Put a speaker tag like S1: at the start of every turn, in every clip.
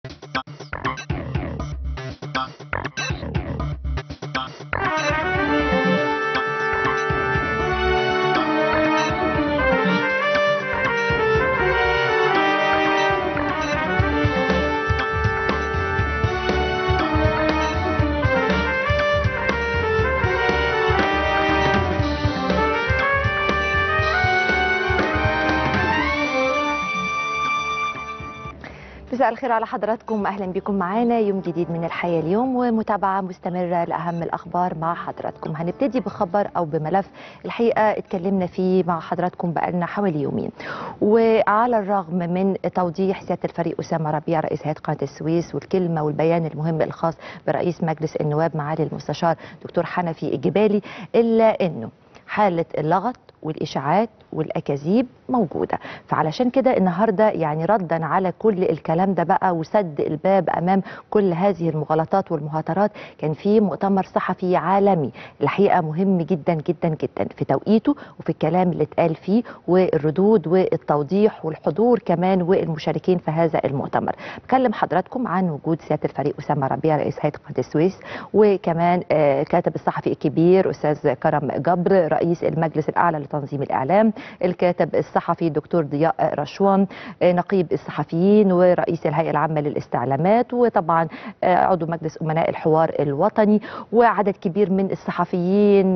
S1: مساء الخير على حضراتكم، اهلا بكم معانا يوم جديد من الحياه اليوم ومتابعه مستمره لاهم الاخبار مع حضراتكم. هنبتدي بخبر او بملف الحقيقه اتكلمنا فيه مع حضراتكم بقالنا حوالي يومين، وعلى الرغم من توضيح سياده الفريق اسامه ربيع رئيس هيئه قناه السويس والكلمه والبيان المهم الخاص برئيس مجلس النواب معالي المستشار دكتور حنفي الجبالي، الا انه حاله اللغط والإشاعات والأكاذيب موجودة. فعلشان كده النهاردة يعني ردا على كل الكلام ده بقى وسد الباب أمام كل هذه المغالطات والمهاترات، كان في مؤتمر صحفي عالمي الحقيقة مهم جدا جدا جدا في توقيته وفي الكلام اللي اتقال فيه والردود والتوضيح والحضور كمان والمشاركين في هذا المؤتمر. بكلم حضراتكم عن وجود سيادة الفريق أسامة ربيع رئيس هيئة قناة السويس، وكمان كاتب الصحفي الكبير أستاذ كرم جبر رئيس المجلس الأعلى تنظيم الإعلام، الكاتب الصحفي دكتور ضياء رشوان نقيب الصحفيين ورئيس الهيئة العامة للاستعلامات، وطبعا عضو مجلس أمناء الحوار الوطني، وعدد كبير من الصحفيين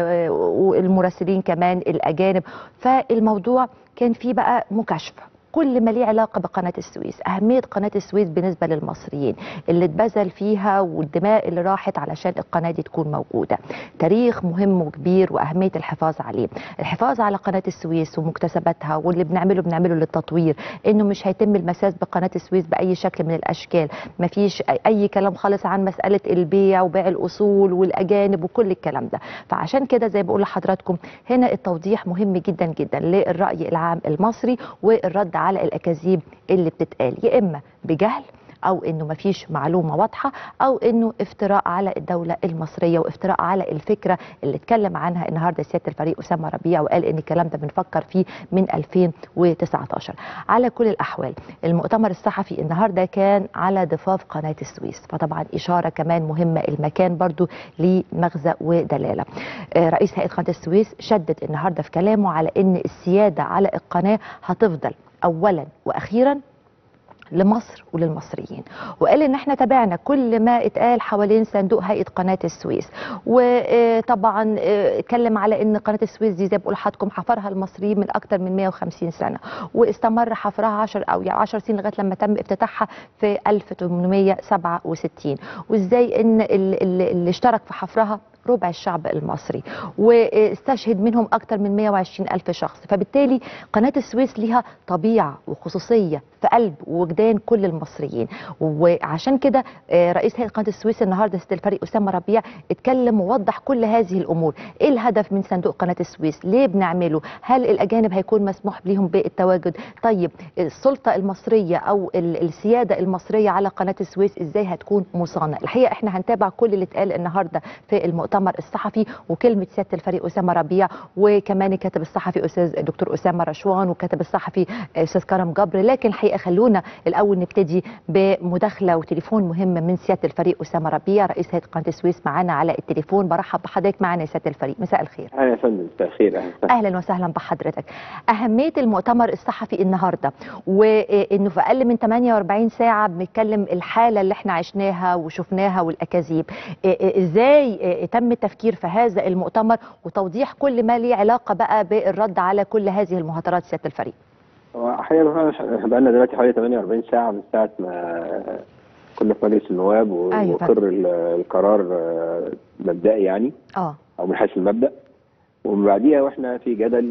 S1: والمراسلين كمان الأجانب. فالموضوع كان فيه بقى مكاشفة كل ما ليه علاقة بقناة السويس، أهمية قناة السويس بالنسبة للمصريين اللي اتبذل فيها والدماء اللي راحت علشان القناة دي تكون موجودة، تاريخ مهم وكبير وأهمية الحفاظ عليه، الحفاظ على قناة السويس ومكتسباتها واللي بنعمله للتطوير، إنه مش هيتم المساس بقناة السويس بأي شكل من الأشكال، مفيش أي كلام خالص عن مسألة البيع وبيع الأصول والأجانب وكل الكلام ده. فعشان كده زي بقول لحضراتكم هنا التوضيح مهم جدا جدا للرأي العام المصري والرد على الأكاذيب اللي بتتقال، يا إما بجهل أو إنه مفيش معلومة واضحة أو إنه افتراء على الدولة المصرية وافتراء على الفكرة اللي اتكلم عنها النهاردة سيادة الفريق أسامة ربيع وقال إن الكلام ده بنفكر فيه من 2019. على كل الأحوال المؤتمر الصحفي النهاردة كان على ضفاف قناة السويس، فطبعا إشارة كمان مهمة، المكان برضو ليه مغزى ودلالة. رئيس هيئة قناة السويس شدد النهاردة في كلامه على إن السيادة على القناة هتفضل أولا وأخيرا لمصر وللمصريين، وقال ان احنا تابعنا كل ما اتقال حوالين صندوق هيئة قناة السويس، وطبعا اتكلم على ان قناة السويس دي زي ما بقول لحضراتكم حفرها المصريين من اكتر من 150 سنة، واستمر حفرها 10 سنين لغاية لما تم افتتاحها في 1867، وازاي ان اللي اشترك في حفرها ربع الشعب المصري واستشهد منهم أكثر من 120 ألف شخص. فبالتالي قناة السويس لها طبيعة وخصوصية في قلب ووجدان كل المصريين، وعشان كده رئيس هيئة قناة السويس النهارده سيادة الفريق أسامة ربيع اتكلم ووضح كل هذه الأمور، إيه الهدف من صندوق قناة السويس، ليه بنعمله، هل الأجانب هيكون مسموح بهم بالتواجد، طيب السلطة المصرية أو السيادة المصرية على قناة السويس إزاي هتكون مصانة. الحقيقة احنا هنتابع كل اللي اتقال النهارده في المؤتمر الصحفي وكلمة سيادة الفريق أسامة ربيع، وكمان الكاتب الصحفي أستاذ دكتور أسامة رشوان والكاتب الصحفي أستاذ كرم جبر. لكن الحقيقة خلونا الأول نبتدي بمداخلة وتليفون مهم من سيادة الفريق أسامة ربيع رئيس هيئة قناة السويس معانا على التليفون. برحب بحضرتك معانا يا سيادة الفريق، مساء الخير.
S2: أهلا يا فندم، مساء الخير.
S1: أهلا وسهلا بحضرتك. أهمية المؤتمر الصحفي النهارده وإنه في أقل من 48 ساعة بنتكلم الحالة اللي احنا عشناها وشفناها والأكاذيب، إزاي تم التفكير في هذا المؤتمر وتوضيح كل ما ليه علاقة بقى بالرد على كل هذه المهاترات سيادة الفريق؟
S2: احيانا بقى لنا دلوقتي حوالي 48 ساعه من ساعه ما كنا في مجلس النواب وقر القرار مبدئي يعني او من حيث المبدا، ومن بعديها واحنا في جدل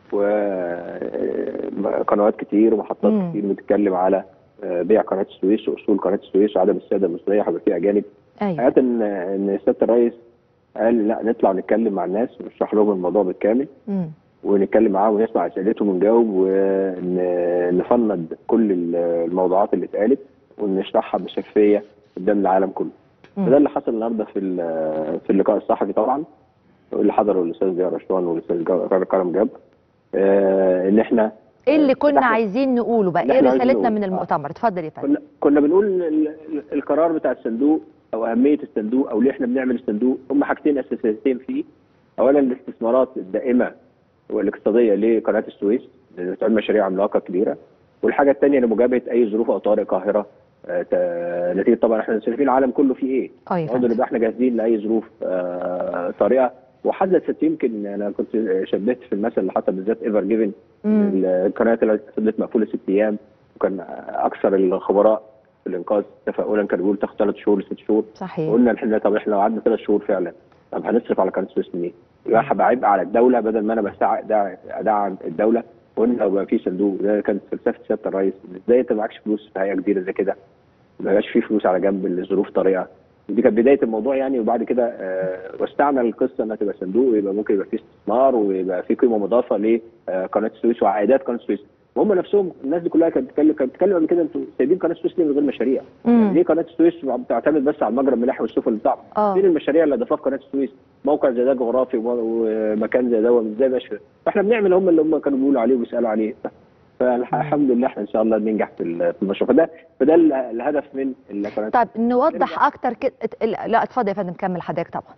S2: وقنوات كتير ومحطات كتير بتتكلم على بيع قناه السويس واصول قناه السويس وعدم السياده المصريه هيبقى في اجانب. حقيقه ان سياده الرئيس قال لا، نطلع نتكلم مع الناس ونشرح لهم الموضوع بالكامل ونتكلم معاهم ونسمع اسئلتهم ونجاوب ونفند كل الموضوعات اللي اتقالت ونشرحها بشفافيه قدام العالم كله. فده اللي حصل النهارده في اللقاء الصحفي طبعا، واللي حضروا الاستاذ ضياء رشوان والاستاذ كرم جبر، ان احنا
S1: ايه اللي كنا عايزين نقوله بقى؟ ايه رسالتنا من المؤتمر؟ اتفضل يا فندم.
S2: كنا بنقول القرار بتاع الصندوق او اهميه الصندوق او ليه احنا بنعمل الصندوق هم حاجتين اساسيتين فيه. اولا الاستثمارات الدائمه والاقتصاديه لقناه السويس بتعمل مشاريع عملاقه كبيره، والحاجه الثانيه لمجابهه اي ظروف او طوارئ قاهره نتيجه طبعا احنا شايفين العالم كله فيه ايه. برضه نبقى احنا جاهزين لاي ظروف طارئه. وحدثت يمكن انا كنت شبهت في المثل اللي حصل بالذات ايفر جيفن، القناه اللي فضلت مقفوله 6 ايام، وكان اكثر الخبراء في الانقاذ تفاؤلا كانوا بيقولوا تاخد 3 شهور ل6 شهور.
S1: صحيح.
S2: وقلنا احنا طب احنا لو قعدنا 3 شهور فعلا طب هنصرف على قناه السويس منين؟ يبقى هبقى عبء على الدوله بدل ما انا ادعم الدوله. قلنا لو بقى في صندوق، ده كانت فلسفه سياده الرئيس، ازاي انت معكش فلوس في هيئه كبيره زي كده؟ ما يبقاش في فلوس على جنب لظروف طارئه. دي كانت بدايه الموضوع يعني. وبعد كده وسعنا القصه انها تبقى صندوق ويبقى ممكن يبقى في استثمار ويبقى في قيمه مضافه لقناه السويس وعائدات قناه السويس. وهم نفسهم الناس دي كلها كانت بتتكلم قبل كده انتوا سايبين قناه السويس ليه من غير مشاريع؟ يعني ليه قناه السويس بتعتمد بس على المجرى الملاحي والسفن بتاعها؟ فين المشاريع اللي اضافها قناه السويس؟ موقع زي ده جغرافي ومكان زي ده ازاي ماشي؟ فاحنا بنعمل اللي هم كانوا بيقولوا عليه وبيسالوا عليه. فالحمد لله احنا ان شاء الله ننجح في المشروع. فده الهدف من القناه.
S1: طب نوضح اكتر كده. لا اتفضل يا فندم كمل حضرتك طبعا.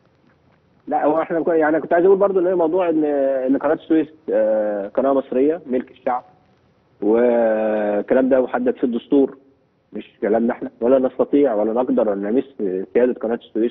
S2: لا هو احنا يعني كنت عايز اقول برضو ان هي موضوع ان قناه السويس قناه مصريه ملك الشعب، والكلام ده محدد في الدستور مش كلامنا احنا، ولا نستطيع ولا نقدر ان نمس سياده قناه السويس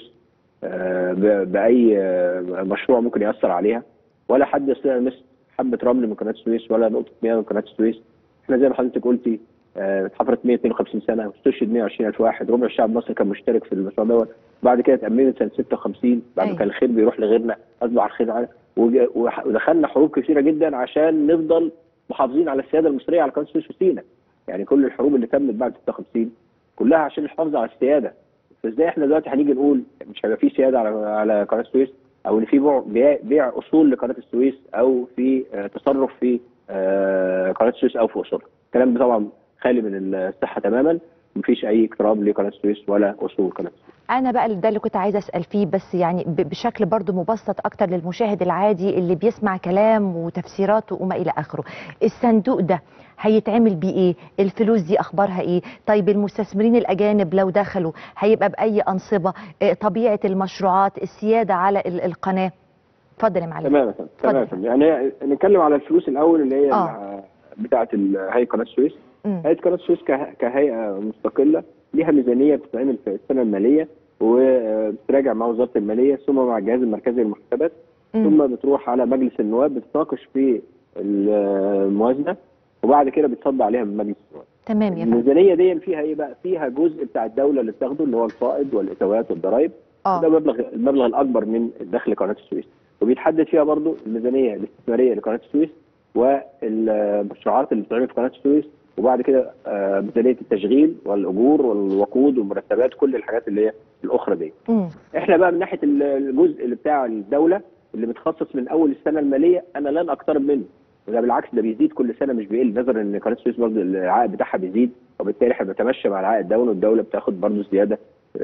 S2: باي مشروع ممكن ياثر عليها، ولا حد يستطيع يمس حبه رمل من قناه السويس ولا نقطه مياه من قناه السويس. احنا زي ما حضرتك قلتي اتحفرت 152 سنه واستشهد 120,000 واحد، ربع الشعب المصري كان مشترك في المشروع دوت. بعد كده اتأممت سنه 56 بعد ما كان الخير بيروح لغيرنا اصبح الخير على ودخلنا حروب كثيره جدا عشان نفضل محافظين على السياده المصريه على قناه السويس وسيناء. يعني كل الحروب اللي تمت بعد 56 كلها عشان الحفاظ على السياده. فازاي احنا دلوقتي هنيجي نقول مش هيبقى في سياده على قناه السويس، او ان في بيع اصول لقناه السويس، او في تصرف في قناه السويس او في اصولها؟ الكلام ده طبعا خالي من الصحه تماما، مفيش اي اقتراب لقناه السويس ولا اصول قناه السويس.
S1: انا بقى ده اللي كنت عايزه اسال فيه، بس يعني بشكل برضو مبسط اكتر للمشاهد العادي اللي بيسمع كلام وتفسيرات وما الى اخره. الصندوق ده هيتعمل بيه ايه؟ الفلوس دي اخبارها ايه؟ طيب المستثمرين الاجانب لو دخلوا هيبقى باي انصبه؟ طبيعه المشروعات، السياده على القناه. اتفضل يا معلم.
S2: تمام. يعني نتكلم على الفلوس الاول اللي هي بتاعه هيئه قناه السويس. هيئه قناه السويس كهيئه مستقله ليها ميزانيه بتتعمل في السنه الماليه وبتراجع مع وزاره الماليه ثم مع الجهاز المركزي للمحاسبات، ثم بتروح على مجلس النواب بتتناقش في الموازنه، وبعد كده بيتصدى عليها من مجلس النواب.
S1: تمام يا فندم.
S2: الميزانيه دي فيها ايه بقى؟ فيها جزء بتاع الدوله اللي بتاخده اللي هو الفائض والاتوات والضرائب. ده المبلغ الاكبر من دخل قناه السويس، وبيتحدد فيها برضو الميزانيه الاستثماريه لقناه السويس والمشروعات اللي بتتعمل في قناه السويس، وبعد كده ميزانيه التشغيل والاجور والوقود والمرتبات، كل الحاجات اللي هي الاخرى دي. احنا بقى من ناحيه الجزء اللي بتاع الدوله اللي متخصص من اول السنه الماليه انا لن اقترب منه، وده بالعكس ده بيزيد كل سنه مش بيقل، نظرا ان قناه السويس برضه العائد بتاعها بيزيد، وبالتالي احنا بنتمشى مع العائد الدولي، والدوله بتاخد برضه زياده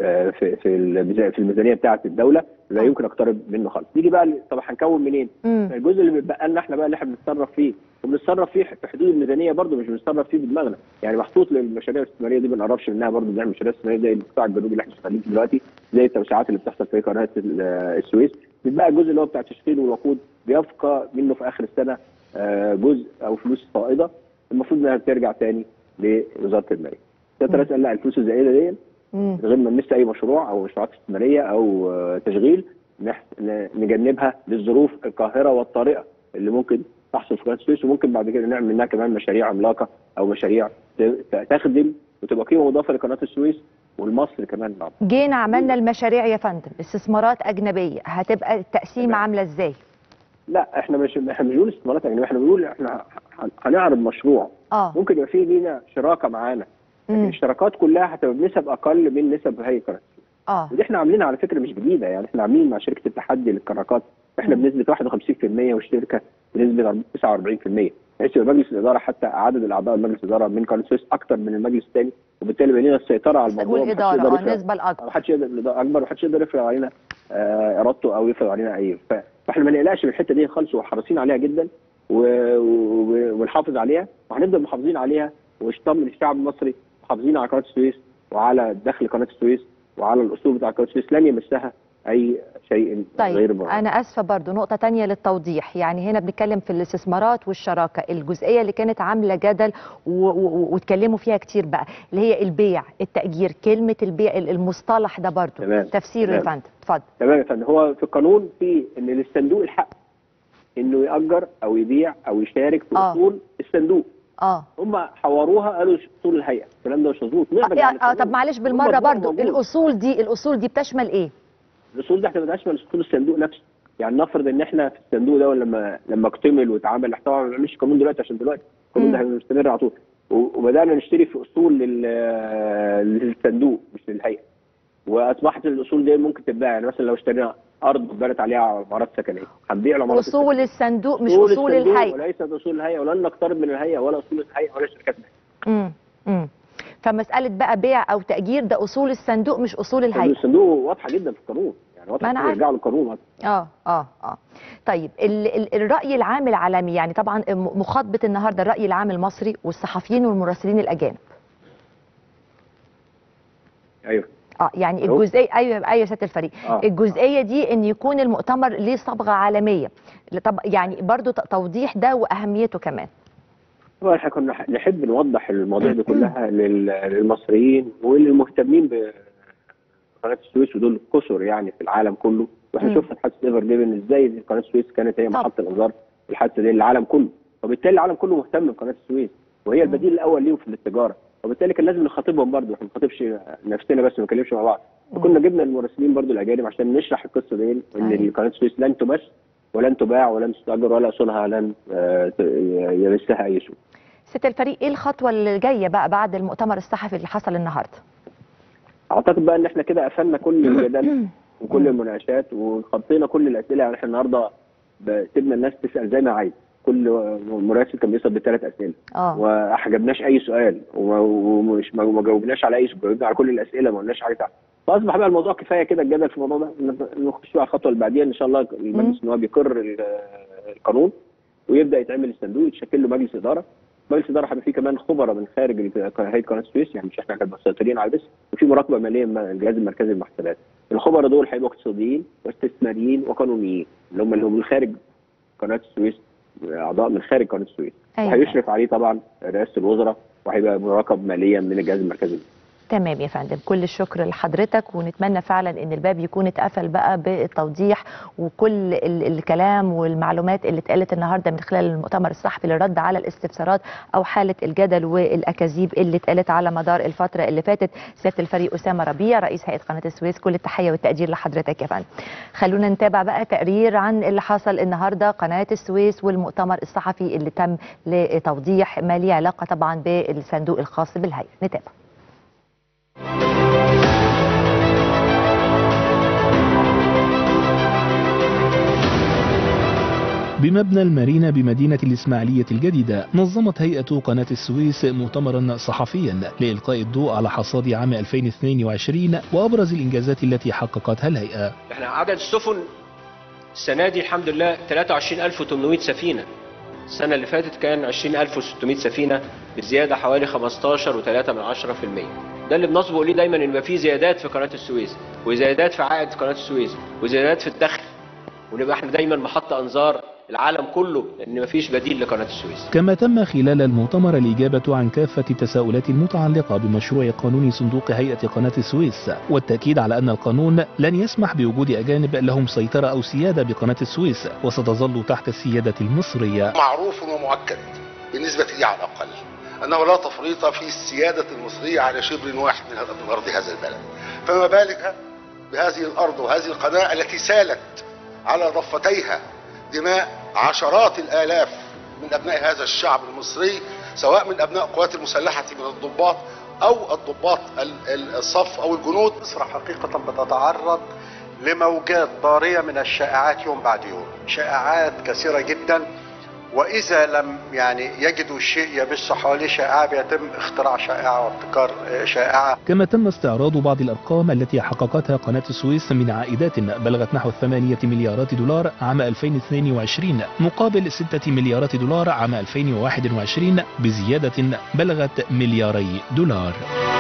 S2: في الميزانيه بتاعه الدوله لا يمكن اقترب منه خالص. نيجي بقى طب هنكون منين؟ الجزء اللي بيتبقى لنا احنا بقى اللي احنا بنتصرف فيه، وبنتصرف فيه في حدود الميزانيه برضه، مش بنتصرف فيه بدماغنا، يعني محطوط للمشاريع الاستثماريه دي ما نقربش منها برضه، بنعمل مشاريع استثماريه زي القطاع الجنوبي اللي احنا شغالين فيه دلوقتي، زي التوسعات اللي بتحصل في قناه السويس. بيتبقى الجزء اللي هو بتاع التشغيل والوقود بيبقى منه في اخر السنه جزء او فلوس فائضه المفروض انها ترجع تاني لوزاره الماليه. سياده قال لا الفلوس الزائده دي من غير ما نمس اي مشروع او مشروعات استثماريه او تشغيل نجنبها للظروف القاهره والطارئه اللي ممكن تحصل في قناه السويس، وممكن بعد كده نعمل منها كمان مشاريع عملاقه او مشاريع تخدم وتبقى قيمه مضافه لقناه السويس والمصر كمان.
S1: جينا عملنا المشاريع يا فندم، استثمارات اجنبيه، هتبقى التقسيمه عامله ازاي؟
S2: لا احنا مش بنقول استثمارات اجنبيه، احنا بنقول احنا هنعرض مشروع ممكن يبقى فيه لينا شراكه معانا، لكن الشراكات كلها هتبقى بنسب اقل من نسب هيئه قناه السويس. ودي احنا عاملينها على فكره مش جديده، يعني احنا عاملين مع شركه التحدي للشراكات احنا بنسبه 51% والشركه بنسبه 49%، بحيث يبقى مجلس الاداره حتى عدد الاعضاء مجلس الاداره من قناه السويس اكثر من المجلس الثاني، وبالتالي بقى لنا السيطره على الموضوع
S1: والاداره النسبه الاكبر،
S2: محدش يقدر اكبر ومحدش يقدر يفرض علينا ارادته او يفرض علينا اي. فاحنا ما نقلقش من الحته دي خالص وحريصين عليها جدا، ونحافظ عليها، وهنفضل محافظين عليها، ويطمن الشعب المصري محافظين على قناه السويس وعلى دخل قناه السويس وعلى الاصول بتاع قناه السويس، لن يمسها اي شيء غير
S1: طيب انا اسفه برضو نقطه تانية للتوضيح، يعني هنا بنتكلم في الاستثمارات والشراكه، الجزئيه اللي كانت عامله جدل واتكلموا فيها كتير بقى اللي هي البيع التاجير، كلمه البيع المصطلح ده برضو تفسيره يا فندم اتفضل.
S2: تمام يا فندم. هو في القانون في ان للصندوق الحق انه ياجر او يبيع او يشارك في اصول الصندوق. هم حوروها قالوا اصول الهيئه، الكلام ده مش مظبوط.
S1: طب معلش بالمره برضو الاصول دي بتشمل ايه؟
S2: الاصول دي هتبقى تشمل اصول الصندوق نفسه. يعني نفرض ان احنا في الصندوق ده لما اكتمل واتعمل، طبعا ما بنعملش قانون دلوقتي عشان دلوقتي القانون ده هيستمر على طول، وبدانا نشتري في اصول للصندوق مش للهيئه، واصبحت الاصول دي ممكن تتباع. يعني مثلا لو اشترينا ارض بنت عليها عمارات سكنيه هنبيع العمارات
S1: اصول الصندوق مش اصول الهيئه،
S2: وليست اصول الهيئه، ولن نقترب من الهيئه ولا اصول الهيئه ولا شركات الهيئه.
S1: فمساله بقى بيع او تاجير ده اصول الصندوق مش اصول الهيئه.
S2: الصندوق واضحه جدا في القانون، يعني واضحه يرجعوا للقانون.
S1: طيب الراي العام العالمي، يعني طبعا مخاطبه النهارده الراي العام المصري والصحفيين والمراسلين الاجانب.
S2: ايوه
S1: يعني الجزئيه ايوه يا سياده الفريق، الجزئيه دي ان يكون المؤتمر ليه صبغه عالميه، طب يعني برضو توضيح ده واهميته كمان.
S2: طبعا احنا كنا نحب نوضح المواضيع دي كلها للمصريين وللمهتمين بقناه السويس، ودول كثر يعني في العالم كله. واحنا شفنا حادثه ايفر جيفن ازاي قناه السويس كانت هي محط الانظار الحادثه دي للعالم كله، وبالتالي العالم كله مهتم بقناه السويس وهي البديل الاول ليهم في التجاره، وبالتالي كان لازم نخاطبهم برضه، احنا ما نخاطبش نفسنا بس، ما نتكلمش مع بعض. وكنا جبنا المراسلين برضه الاجانب عشان نشرح القصه دي، ان قناه السويس لن تمس ولن تباع ولن تستاجر ولا اصولها لن يمسها اي سوء.
S1: سياده الفريق ايه الخطوه اللي جايه بقى بعد المؤتمر الصحفي اللي حصل النهارده؟
S2: اعتقد بقى ان احنا كده قفلنا كل الجدل وكل المناقشات وخطينا كل الاسئله. يعني احنا النهارده سيبنا الناس تسال زي ما عايز، كل مراسل كان بيسال ب3 اسئله واحجبناش اي سؤال ومش ما جاوبناش على اي سؤال، جاوبنا على كل الاسئله ما قلناش حاجه. فاصبح بقى الموضوع كفايه كده الجدل في الموضوع ده، نخش على الخطوه اللي بعديها ان شاء الله. المجلس النواب يقر القانون ويبدا يتعمل الصندوق، يتشكل له مجلس اداره. مجلس الاداره هيبقى فيه كمان خبراء من خارج هيئه قناه السويس، يعني مش احنا كنا مسيطرين على بس، وفي مراقبه ماليه من الجهاز المركزي للمحاسبات. الخبراء دول هيبقوا اقتصاديين واستثماريين وقانونيين، اللي هم من خارج قناه السويس، اعضاء من خارج قناه السويس. وهيشرف عليه طبعا رئاسه الوزراء، وهيبقى مراقب ماليا من الجهاز المركزي.
S1: تمام يا فندم، كل الشكر لحضرتك، ونتمنى فعلا ان الباب يكون اتقفل بقى بالتوضيح وكل الكلام والمعلومات اللي اتقالت النهارده من خلال المؤتمر الصحفي للرد على الاستفسارات او حاله الجدل والاكاذيب اللي اتقالت على مدار الفتره اللي فاتت. سياده الفريق اسامه ربيع رئيس هيئه قناه السويس، كل التحيه والتقدير لحضرتك يا فندم. خلونا نتابع بقى تقرير عن اللي حصل النهارده قناه السويس والمؤتمر الصحفي اللي تم لتوضيح ما ليه علاقه طبعا بالصندوق الخاص بالهيئه. نتابع.
S3: بمبنى المارينا بمدينة الإسماعيلية الجديدة، نظمت هيئة قناة السويس مؤتمرا صحفيا لإلقاء الضوء على حصاد عام 2022 وأبرز الإنجازات التي حققتها الهيئة.
S4: احنا عدد السفن السنة دي الحمد لله 23800 سفينة. السنة اللي فاتت كان 20600 سفينة، بزيادة حوالي 15.3%. ده اللي بنصبغ ليه دايما ان يبقى في زيادات في قناة السويس، وزيادات في عائد قناة السويس، وزيادات في الدخل، ونبقى احنا دايما محط انظار العالم كله ان مفيش بديل لقناه السويس.
S3: كما تم خلال المؤتمر الاجابه عن كافه التساؤلات المتعلقه بمشروع قانون صندوق هيئه قناه السويس، والتاكيد على ان القانون لن يسمح بوجود اجانب لهم سيطره او سياده بقناه السويس، وستظل تحت السياده المصريه.
S5: معروف ومؤكد بالنسبه لي على الاقل انه لا تفريط في السياده المصريه على شبر واحد من ارض هذا البلد، فما بالك بهذه الارض وهذه القناه التي سالت على ضفتيها دماء عشرات الآلاف من أبناء هذا الشعب المصري، سواء من أبناء القوات المسلحة من الضباط أو الضباط الصف أو الجنود.
S6: مصر حقيقة بتتعرض لموجات طارية من الشائعات يوم بعد يوم، شائعات كثيرة جدا واذا لم يعني يجدوا شيء يبث حواليه شائعه بيتم اختراع شائعه وابتكار شائعه.
S3: كما تم استعراض بعض الارقام التي حققتها قناة السويس من عائدات بلغت نحو 8 مليارات دولار عام 2022 مقابل 6 مليارات دولار عام 2021 بزيادة بلغت ملياري دولار.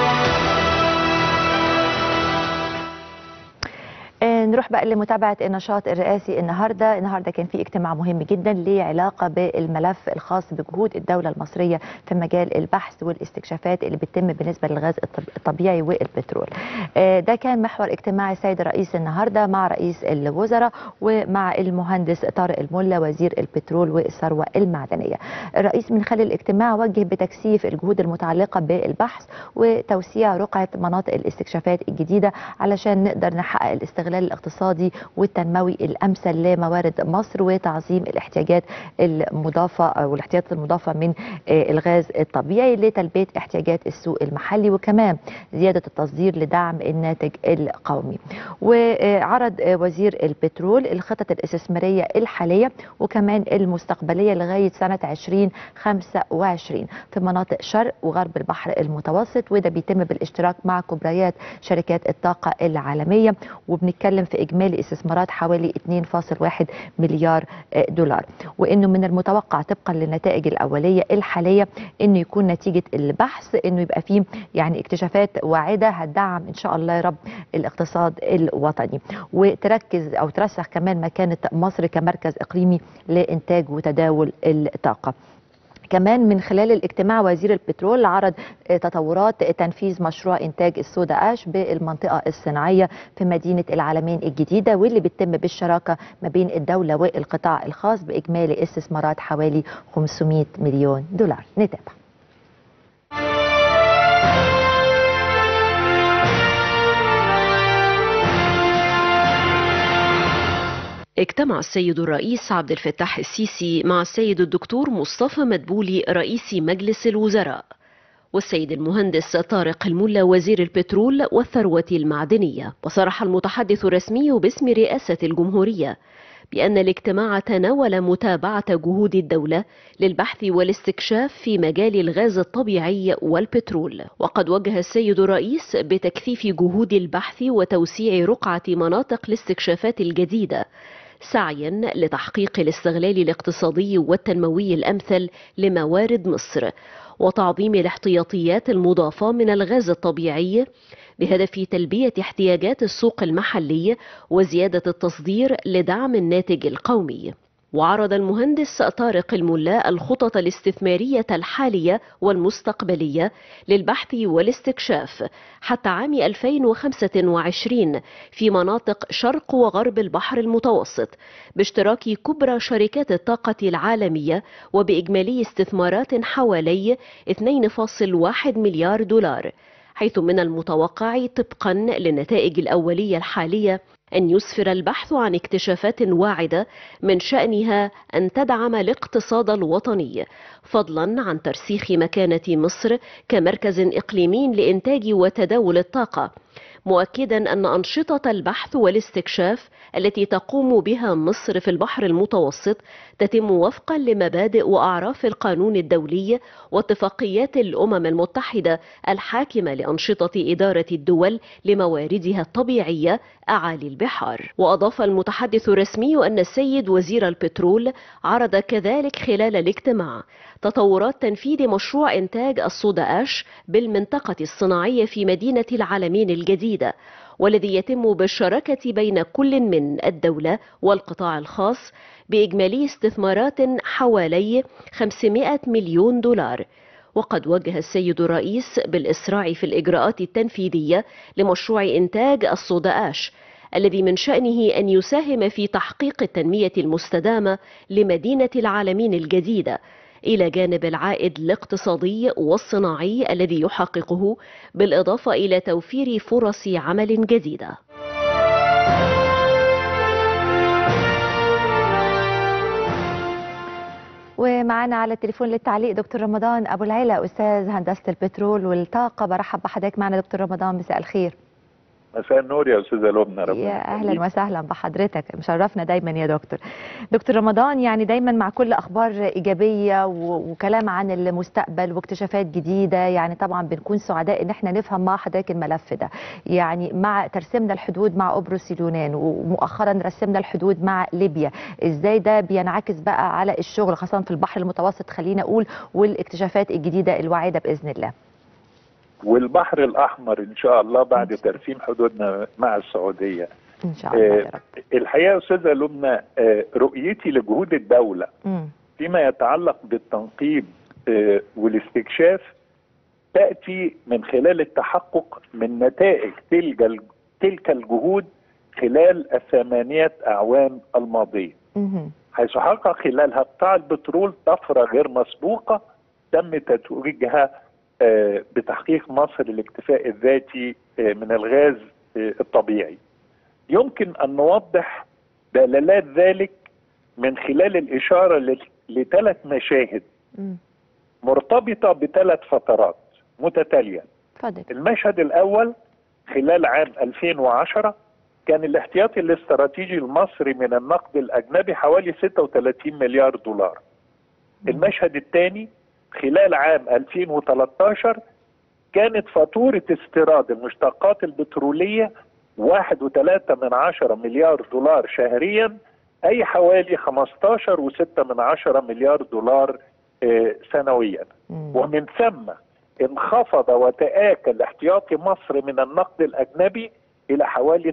S1: نروح بقى لمتابعة النشاط الرئاسي النهارده كان في اجتماع مهم جدا له علاقة بالملف الخاص بجهود الدولة المصرية في مجال البحث والاستكشافات اللي بتتم بالنسبة للغاز الطبيعي والبترول. ده كان محور اجتماع السيد الرئيس النهارده مع رئيس الوزراء ومع المهندس طارق الملا وزير البترول والثروة المعدنية. الرئيس من خلال الاجتماع وجه بتكثيف الجهود المتعلقة بالبحث وتوسيع رقعة مناطق الاستكشافات الجديدة علشان نقدر نحقق الاستغلال الاقتصادي والتنموي الامثل لموارد مصر وتعظيم الاحتياجات المضافه او الاحتياجات المضافه من الغاز الطبيعي لتلبيه احتياجات السوق المحلي وكمان زياده التصدير لدعم الناتج القومي. وعرض وزير البترول الخطط الاستثماريه الحاليه وكمان المستقبليه لغايه سنه 2025 في مناطق شرق وغرب البحر المتوسط، وده بيتم بالاشتراك مع كبريات شركات الطاقه العالميه، وبنتكلم في إجمالي استثمارات حوالي 2.1 مليار دولار. وإنه من المتوقع طبقا للنتائج الأولية الحالية إنه يكون نتيجة البحث إنه يبقى فيه يعني اكتشافات واعدة هتدعم إن شاء الله يا رب الاقتصاد الوطني وتركز أو ترسخ كمان مكانة مصر كمركز إقليمي لإنتاج وتداول الطاقة. كمان من خلال الاجتماع وزير البترول عرض تطورات تنفيذ مشروع إنتاج السودا آش بالمنطقة الصناعية في مدينة العالمين الجديدة واللي بتتم بالشراكة ما بين الدولة والقطاع الخاص بإجمالي استثمارات حوالي 500 مليون دولار. نتابع.
S7: اجتمع السيد الرئيس عبد الفتاح السيسي مع السيد الدكتور مصطفى مدبولي رئيس مجلس الوزراء والسيد المهندس طارق الملا وزير البترول والثروة المعدنية. وصرح المتحدث الرسمي باسم رئاسة الجمهورية بأن الاجتماع تناول متابعة جهود الدولة للبحث والاستكشاف في مجال الغاز الطبيعي والبترول. وقد وجه السيد الرئيس بتكثيف جهود البحث وتوسيع رقعة مناطق الاستكشافات الجديدة سعيا لتحقيق الاستغلال الاقتصادي والتنموي الأمثل لموارد مصر وتعظيم الاحتياطيات المضافة من الغاز الطبيعي بهدف تلبية احتياجات السوق المحلي وزيادة التصدير لدعم الناتج القومي. وعرض المهندس طارق الملا الخطط الاستثمارية الحالية والمستقبلية للبحث والاستكشاف حتى عام 2025 في مناطق شرق وغرب البحر المتوسط باشتراك كبرى شركات الطاقة العالمية وبإجمالي استثمارات حوالي 2.1 مليار دولار، حيث من المتوقع طبقا للنتائج الأولية الحالية أن يسفر البحث عن اكتشافات واعدة من شأنها أن تدعم الاقتصاد الوطني فضلا عن ترسيخ مكانة مصر كمركز إقليمي لإنتاج وتداول الطاقة، مؤكدا أن أنشطة البحث والاستكشاف التي تقوم بها مصر في البحر المتوسط تتم وفقا لمبادئ وأعراف القانون الدولي واتفاقيات الأمم المتحدة الحاكمة لأنشطة إدارة الدول لمواردها الطبيعية أعالي البحار. وأضاف المتحدث الرسمي أن السيد وزير البترول عرض كذلك خلال الاجتماع تطورات تنفيذ مشروع إنتاج السودا آش بالمنطقة الصناعية في مدينة العالمين الجديدة، والذي يتم بالشراكة بين كل من الدولة والقطاع الخاص بإجمالي استثمارات حوالي 500 مليون دولار. وقد وجه السيد الرئيس بالإسراع في الإجراءات التنفيذية لمشروع إنتاج السودا آش الذي من شأنه أن يساهم في تحقيق التنمية المستدامة لمدينة العالمين الجديدة، إلى جانب العائد الاقتصادي والصناعي الذي يحققه، بالإضافة إلى توفير فرص عمل جديدة.
S1: ومعنا على التليفون للتعليق دكتور رمضان أبو العلا أستاذ هندسة البترول والطاقة. برحب بحضرتك معنا دكتور رمضان، مساء الخير.
S8: مساء النور يا استاذه لبنى.
S1: يا اهلا وسهلا بحضرتك، مشرفنا دايما يا دكتور. دكتور رمضان، يعني دايما مع كل اخبار ايجابيه وكلام عن المستقبل واكتشافات جديده، يعني طبعا بنكون سعداء ان احنا نفهم مع حضرتك الملف ده. يعني مع ترسيمنا الحدود مع قبرص اليونان، ومؤخرا رسمنا الحدود مع ليبيا، ازاي ده بينعكس بقى على الشغل خاصه في البحر المتوسط خلينا اقول، والاكتشافات الجديده الواعده باذن الله؟
S8: والبحر الأحمر إن شاء الله بعد ترسيم حدودنا مع السعودية
S1: إن شاء الله يا رب.
S8: الحقيقة أستاذة لبنى، رؤيتي لجهود الدولة فيما يتعلق بالتنقيب والاستكشاف تأتي من خلال التحقق من نتائج تلك الجهود خلال ال8 أعوام الماضية، حيث حقق خلالها قطاع البترول طفرة غير مسبوقة تم تتويجها بتحقيق مصر الاكتفاء الذاتي من الغاز الطبيعي. يمكن أن نوضح دلالات ذلك من خلال الإشارة ل3 مشاهد مرتبطة ب3 فترات متتالية. المشهد الأول خلال عام 2010 كان الاحتياطي الاستراتيجي المصري من النقد الأجنبي حوالي 36 مليار دولار. المشهد الثاني خلال عام 2013 كانت فاتورة استيراد المشتقات البترولية 1.3 مليار دولار شهريا، أي حوالي 15.6 مليار دولار سنويا. ومن ثم انخفض وتآكل احتياطي مصر من النقد الأجنبي إلى حوالي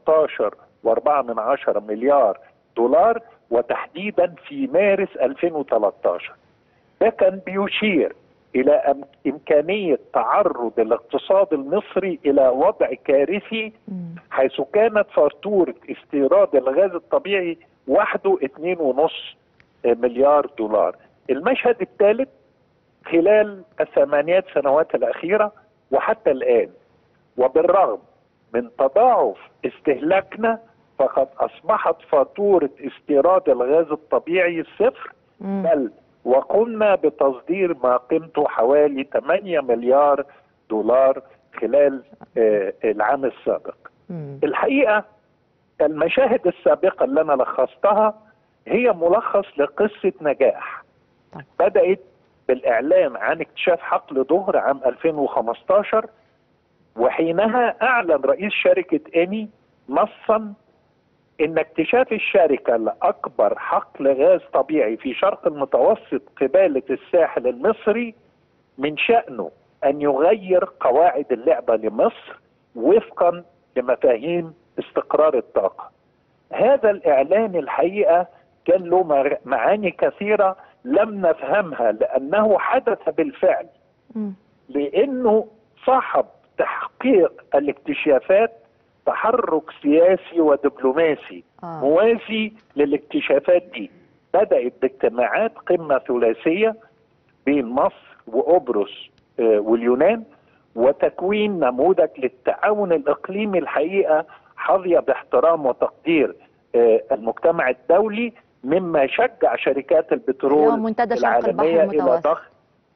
S8: 13.4 مليار دولار، وتحديدا في مارس 2013. ده كان بيشير إلى إمكانية تعرض الاقتصاد المصري إلى وضع كارثي، حيث كانت فاتورة استيراد الغاز الطبيعي وحده 2.5 مليار دولار. المشهد الثالث خلال ال8 سنوات الأخيرة وحتى الآن، وبالرغم من تضاعف استهلاكنا فقد أصبحت فاتورة استيراد الغاز الطبيعي صفر، بل وقمنا بتصدير ما قيمته حوالي 8 مليار دولار خلال العام السابق. الحقيقة المشاهد السابقة اللي أنا لخصتها هي ملخص لقصة نجاح بدأت بالإعلان عن اكتشاف حقل ظهر عام 2015، وحينها أعلن رئيس شركة إني نصا إن اكتشاف الشركة لأكبر حقل غاز طبيعي في شرق المتوسط قبالة الساحل المصري من شأنه أن يغير قواعد اللعبة لمصر وفقا لمفاهيم استقرار الطاقة. هذا الإعلان الحقيقة كان له معاني كثيرة لم نفهمها، لأنه حدث بالفعل، لأنه صاحب تحقيق الاكتشافات تحرك سياسي ودبلوماسي موازي للاكتشافات دي. بدأت باجتماعات قمة ثلاثية بين مصر وقبرص واليونان، وتكوين نموذج للتعاون الإقليمي الحقيقة حظي باحترام وتقدير المجتمع الدولي، مما شجع شركات البترول العالمية إلى ضخ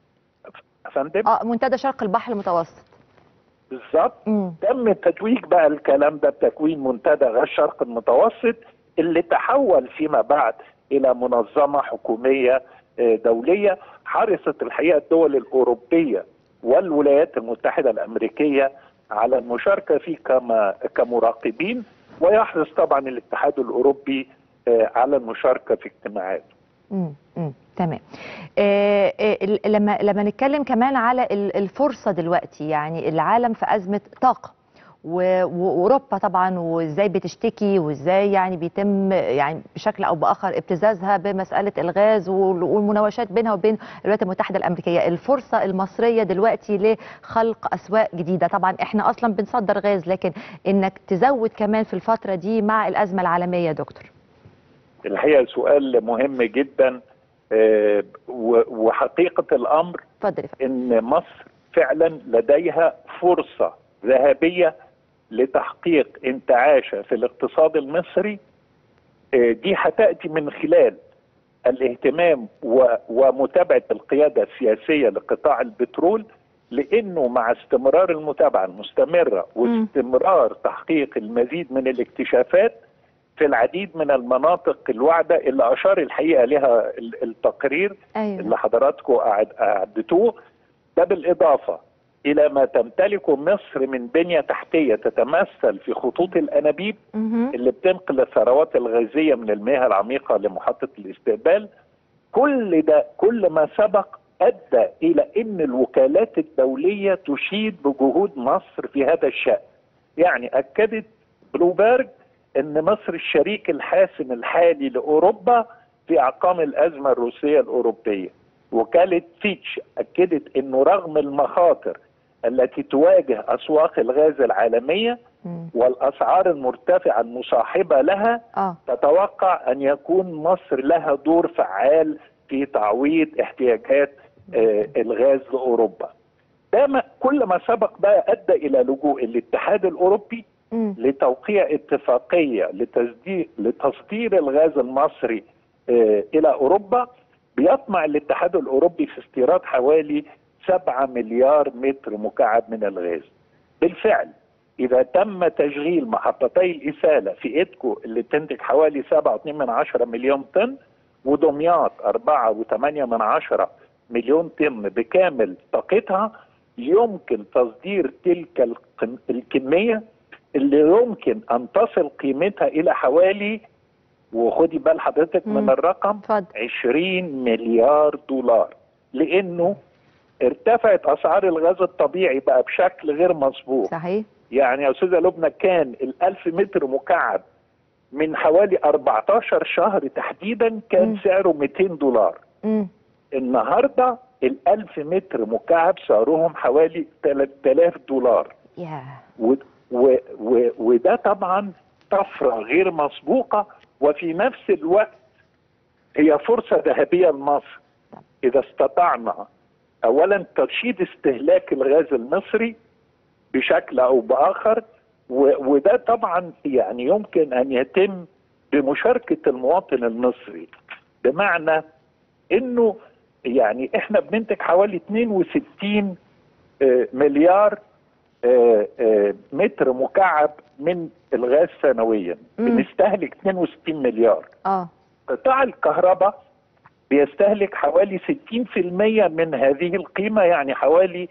S1: منتدى شرق البحر المتوسط.
S8: بالظبط. تم تتويج بقى الكلام ده بتكوين منتدى غاز شرق المتوسط، اللي تحول فيما بعد الى منظمه حكوميه دوليه. حرصت الحقيقه الدول الاوروبيه والولايات المتحده الامريكيه على المشاركه فيه كمراقبين، ويحرص طبعا الاتحاد الاوروبي على المشاركه في اجتماعاته.
S1: تمام. لما نتكلم كمان على الفرصة دلوقتي، يعني العالم في أزمة طاقة وأوروبا طبعا، وإزاي بتشتكي وإزاي يعني بيتم يعني بشكل أو بآخر ابتزازها بمسألة الغاز والمناوشات بينها وبين الولايات المتحدة الأمريكية. الفرصة المصرية دلوقتي لخلق أسواق جديدة، طبعا إحنا أصلا بنصدر غاز، لكن إنك تزود كمان في الفترة دي مع الأزمة العالمية. دكتور،
S8: الحقيقة سؤال مهم جدا، وحقيقة الأمر إن مصر فعلا لديها فرصة ذهبية لتحقيق انتعاشة في الاقتصاد المصري. دي هتأتي من خلال الاهتمام ومتابعة القيادة السياسية لقطاع البترول لانه مع استمرار المتابعه المستمره واستمرار تحقيق المزيد من الاكتشافات في العديد من المناطق الواعده اللي اشار الحقيقه لها التقرير اللي حضراتكم اعدتوه، ده بالاضافه الى ما تمتلكه مصر من بنيه تحتيه تتمثل في خطوط الانابيب اللي بتنقل الثروات الغازيه من المياه العميقه لمحطه الاستقبال. كل ده، كل ما سبق ادى الى ان الوكالات الدوليه تشيد بجهود مصر في هذا الشان. يعني اكدت بلومبرج ان مصر الشريك الحاسم الحالي لاوروبا في اعقام الازمه الروسيه الاوروبيه. وكاله فيتش اكدت انه رغم المخاطر التي تواجه اسواق الغاز العالميه والاسعار المرتفعه المصاحبه لها، تتوقع ان يكون مصر لها دور فعال في تعويض احتياجات الغاز لاوروبا. ده كل ما سبق بقى ادى الى لجوء الاتحاد الاوروبي لتوقيع اتفاقيه لتصدير الغاز المصري الى اوروبا. بيطمع الاتحاد الاوروبي في استيراد حوالي 7 مليار متر مكعب من الغاز. بالفعل اذا تم تشغيل محطتي الاساله في إدكو اللي تنتج حوالي 7.2 مليون طن، ودمياط 4.8 مليون طن بكامل طاقتها، يمكن تصدير تلك الكميه اللي يمكن ان تصل قيمتها الى حوالي، وخدي بال حضرتك من الرقم، 20 مليار دولار، لانه ارتفعت اسعار الغاز الطبيعي بقى بشكل غير مسبوق.
S1: صحيح.
S8: يعني يا استاذه لبنى كان ال1000 متر مكعب من حوالي 14 شهر تحديدا كان سعره 200 دولار. النهارده ال1000 متر مكعب سعرهم حوالي 3000 دولار. وده طبعا طفره غير مسبوقه، وفي نفس الوقت هي فرصه ذهبيه لمصر اذا استطعنا اولا ترشيد استهلاك الغاز المصري بشكل او باخر، وده طبعا يعني يمكن ان يتم بمشاركه المواطن المصري، بمعنى انه يعني احنا بننتج حوالي 62 مليار متر مكعب من الغاز سنويا، بنستهلك 62 مليار. قطاع الكهرباء بيستهلك حوالي 60% من هذه القيمه، يعني حوالي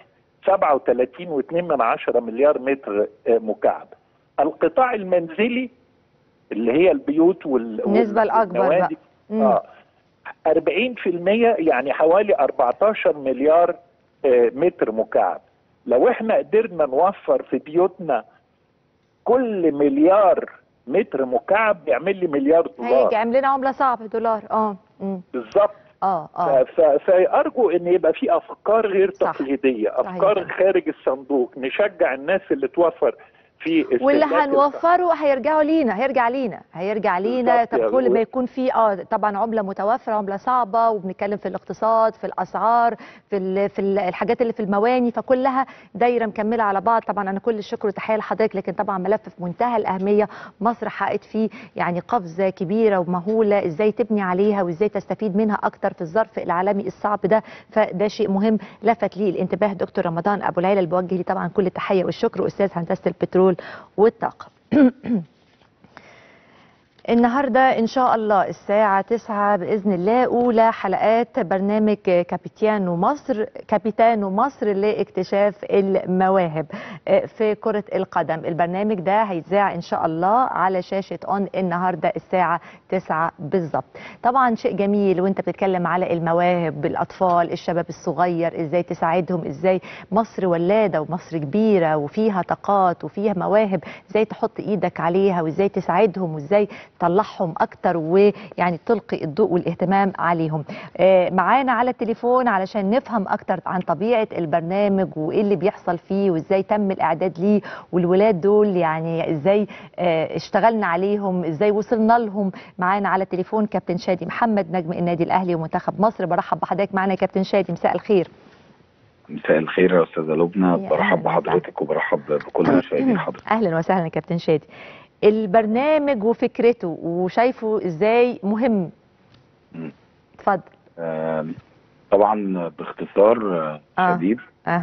S8: 37.2 مليار متر مكعب. القطاع المنزلي اللي هي البيوت
S1: النسبه الاكبر بقى
S8: 40%، يعني حوالي 14 مليار متر مكعب. لو احنا قدرنا نوفر في بيوتنا كل مليار متر مكعب بيعمل لي مليار دولار،
S1: هيعمل لنا عمله صعبه دولار.
S8: بالظبط. فأرجو ان يبقى في افكار غير تقليديه، افكار خارج الصندوق، نشجع الناس اللي توفر في
S1: واللي هنوفره هيرجع لينا. طب كل ما يكون في طبعا عمله متوفره، عمله صعبه، وبنتكلم في الاقتصاد، في الاسعار، في الحاجات اللي في المواني، فكلها دايره مكمله على بعض. طبعا انا كل الشكر والتحيه لحضرتك، لكن طبعا ملف في منتهى الاهميه، مصر حققت فيه يعني قفزه كبيره ومهوله، ازاي تبني عليها وازاي تستفيد منها اكتر في الظرف العالمي الصعب ده، فده شيء مهم لفت لي الانتباه دكتور رمضان ابو العيله، اللي بوجه لي طبعا كل التحيه والشكر، استاذ هندسه البترول والطاقة. النهاردة إن شاء الله الساعة 9 بإذن الله أولى حلقات برنامج كابيتانو مصر لاكتشاف المواهب في كرة القدم. البرنامج ده هيتذاع إن شاء الله على شاشة أون النهاردة الساعة 9 بالظبط. طبعا شيء جميل وانت بتتكلم على المواهب، الأطفال، الشباب الصغير، إزاي تساعدهم، إزاي مصر ولادة ومصر كبيرة وفيها طاقات وفيها مواهب، إزاي تحط إيدك عليها وإزاي تساعدهم وإزاي طلعهم اكتر ويعني تلقي الضوء والاهتمام عليهم. معانا على التليفون علشان نفهم اكتر عن طبيعه البرنامج وايه اللي بيحصل فيه وازاي تم الاعداد ليه، والولاد دول يعني ازاي اشتغلنا عليهم، ازاي وصلنا لهم. معانا على التليفون كابتن شادي محمد نجم النادي الاهلي ومنتخب مصر. برحب بحضرتك معانا يا كابتن شادي، مساء الخير.
S9: مساء الخير يا استاذه لبنى، برحب بحضرتك وبرحب بكل مشاهدين حضرتك.
S1: اهلا وسهلا يا كابتن شادي. البرنامج وفكرته وشايفه ازاي مهم؟ اتفضل.
S9: طبعا باختصار شديد.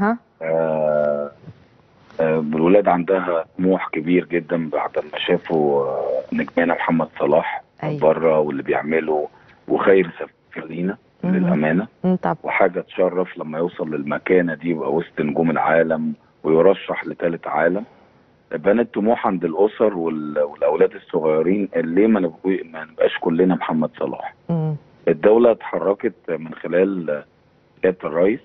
S9: الولاد عندها طموح كبير جدا بعد ما شافوا نجمنا محمد صلاح بره واللي بيعمله، وخير سفير لينا للامانه. وحاجه تشرف لما يوصل للمكانه دي ويبقى وسط نجوم العالم ويرشح لثالث عالم. بنت طموح عند الاسر والاولاد الصغيرين اللي ما نبقاش كلنا محمد صلاح. الدوله اتحركت من خلال سياده الرئيس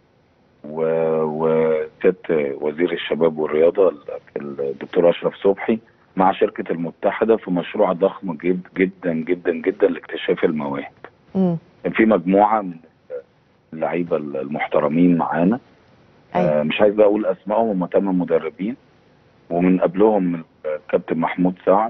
S9: وسياده وزير الشباب والرياضه الدكتور اشرف صبحي مع شركه المتحده في مشروع ضخم جدا جدا جدا لاكتشاف المواهب. كان في مجموعه من اللعيبه المحترمين معانا. مش عايز بقى اقول اسمائهم، هم 8 مدربين، ومن قبلهم الكابتن محمود سعد.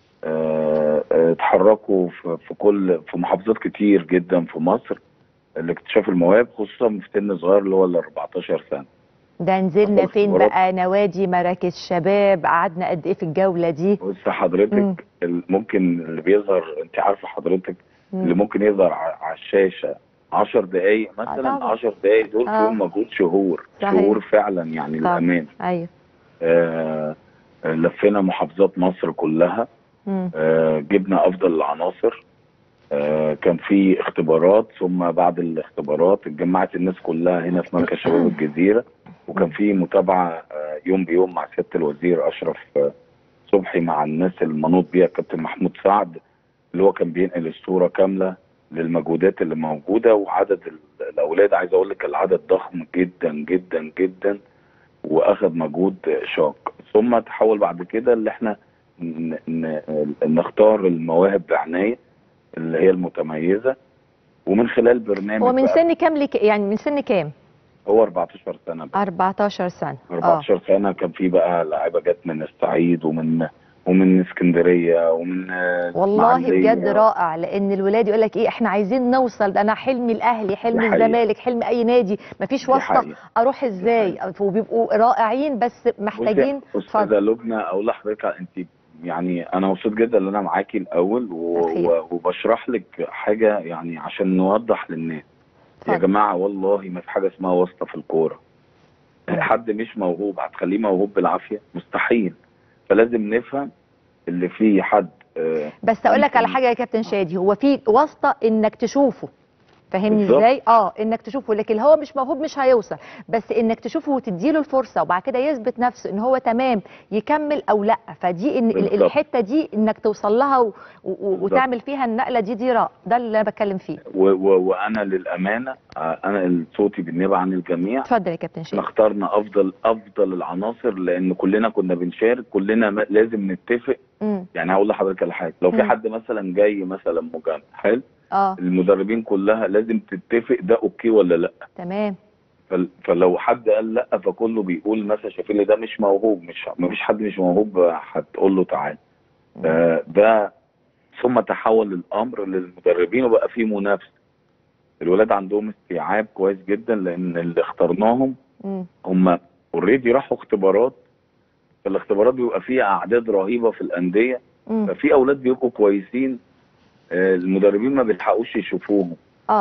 S9: اتحركوا في محافظات كتير جدا في مصر لاكتشاف المواهب، خصوصا في سن صغير اللي هو ال 14 سنه.
S1: ده نزلنا فين بقى؟ نوادي، مراكز شباب، قعدنا قد ايه في الجوله دي؟
S9: بص حضرتك، ممكن اللي بيظهر، انت عارفه حضرتك، اللي ممكن يظهر على الشاشه 10 دقائق مثلا، 10 دقائق دول فيهم مجهود شهور. صحيح. شهور فعلا يعني للامانه.
S1: ايوه.
S9: لفينا محافظات مصر كلها. جبنا افضل العناصر. كان في اختبارات، ثم بعد الاختبارات اتجمعت الناس كلها هنا في مركز شباب الجزيره، وكان في متابعه يوم بيوم مع سياده الوزير اشرف صبحي مع الناس المنوط بيها الكابتن محمود سعد، اللي هو كان بينقل الصوره كامله للمجهودات اللي موجوده وعدد الاولاد. عايز اقول لك العدد ضخم جدا جدا جدا، واخذ مجهود شاق. ثم تحول بعد كده اللي احنا نختار المواهب بعنايه اللي هي المتميزه، ومن خلال برنامج.
S1: هو من سن كام يعني من سن كام؟
S9: هو 14 سنه بقى.
S1: 14 سنه.
S9: 14 سنه. كان في بقى لاعيبه جت من الصعيد ومن اسكندريه ومن
S1: والله بجد رائع، لان الولاد يقول لك ايه، احنا عايزين نوصل، ده انا حلمي الاهلي، حلم الزمالك، حلم اي نادي، مفيش واسطه، اروح ازاي؟ وبيبقوا رائعين بس محتاجين.
S9: استاذه لبنى اقول لحضرتك، انت يعني انا مبسوط جدا ان انا معاكي الاول وبشرح لك حاجه يعني عشان نوضح للناس. يا جماعه والله ما في حاجه اسمها واسطه في الكوره. حد مش موهوب هتخليه موهوب بالعافيه؟ مستحيل. فلازم نفهم اللي فيه حد.
S1: بس اقول لك على حاجه يا كابتن شادي، هو في واسطه انك تشوفه، فاهمني ازاي؟ انك تشوفه، لكن هو مش موهوب مش هيوصل، بس انك تشوفه وتديله الفرصه وبعد كده يثبت نفسه ان هو تمام يكمل او لا. فدي إن الحته دي انك توصل لها وتعمل فيها النقله دي ده اللي انا بتكلم فيه.
S9: وانا للامانه انا صوتي بالنيابه عن الجميع.
S1: اتفضل يا كابتن شادي.
S9: اخترنا افضل العناصر لان كلنا كنا بنشارك، كلنا لازم نتفق. يعني هقول لحضرتك على حاجه، لو في حد مثلا جاي مثلا مجامل حلو، المدربين كلها لازم تتفق ده اوكي ولا لا.
S1: تمام.
S9: فلو حد قال لا فكله بيقول مثلا شايفين لي ده مش موهوب، مفيش حد مش موهوب هتقول له تعالى. ده ثم تحول الامر للمدربين وبقى في منافسه. الولاد عندهم استيعاب كويس جدا لان اللي اخترناهم هم اوريدي راحوا اختبارات. فالاختبارات بيبقى فيها اعداد رهيبه في الانديه، ففي اولاد بيبقوا كويسين المدربين ما بيلحقوش يشوفوهم.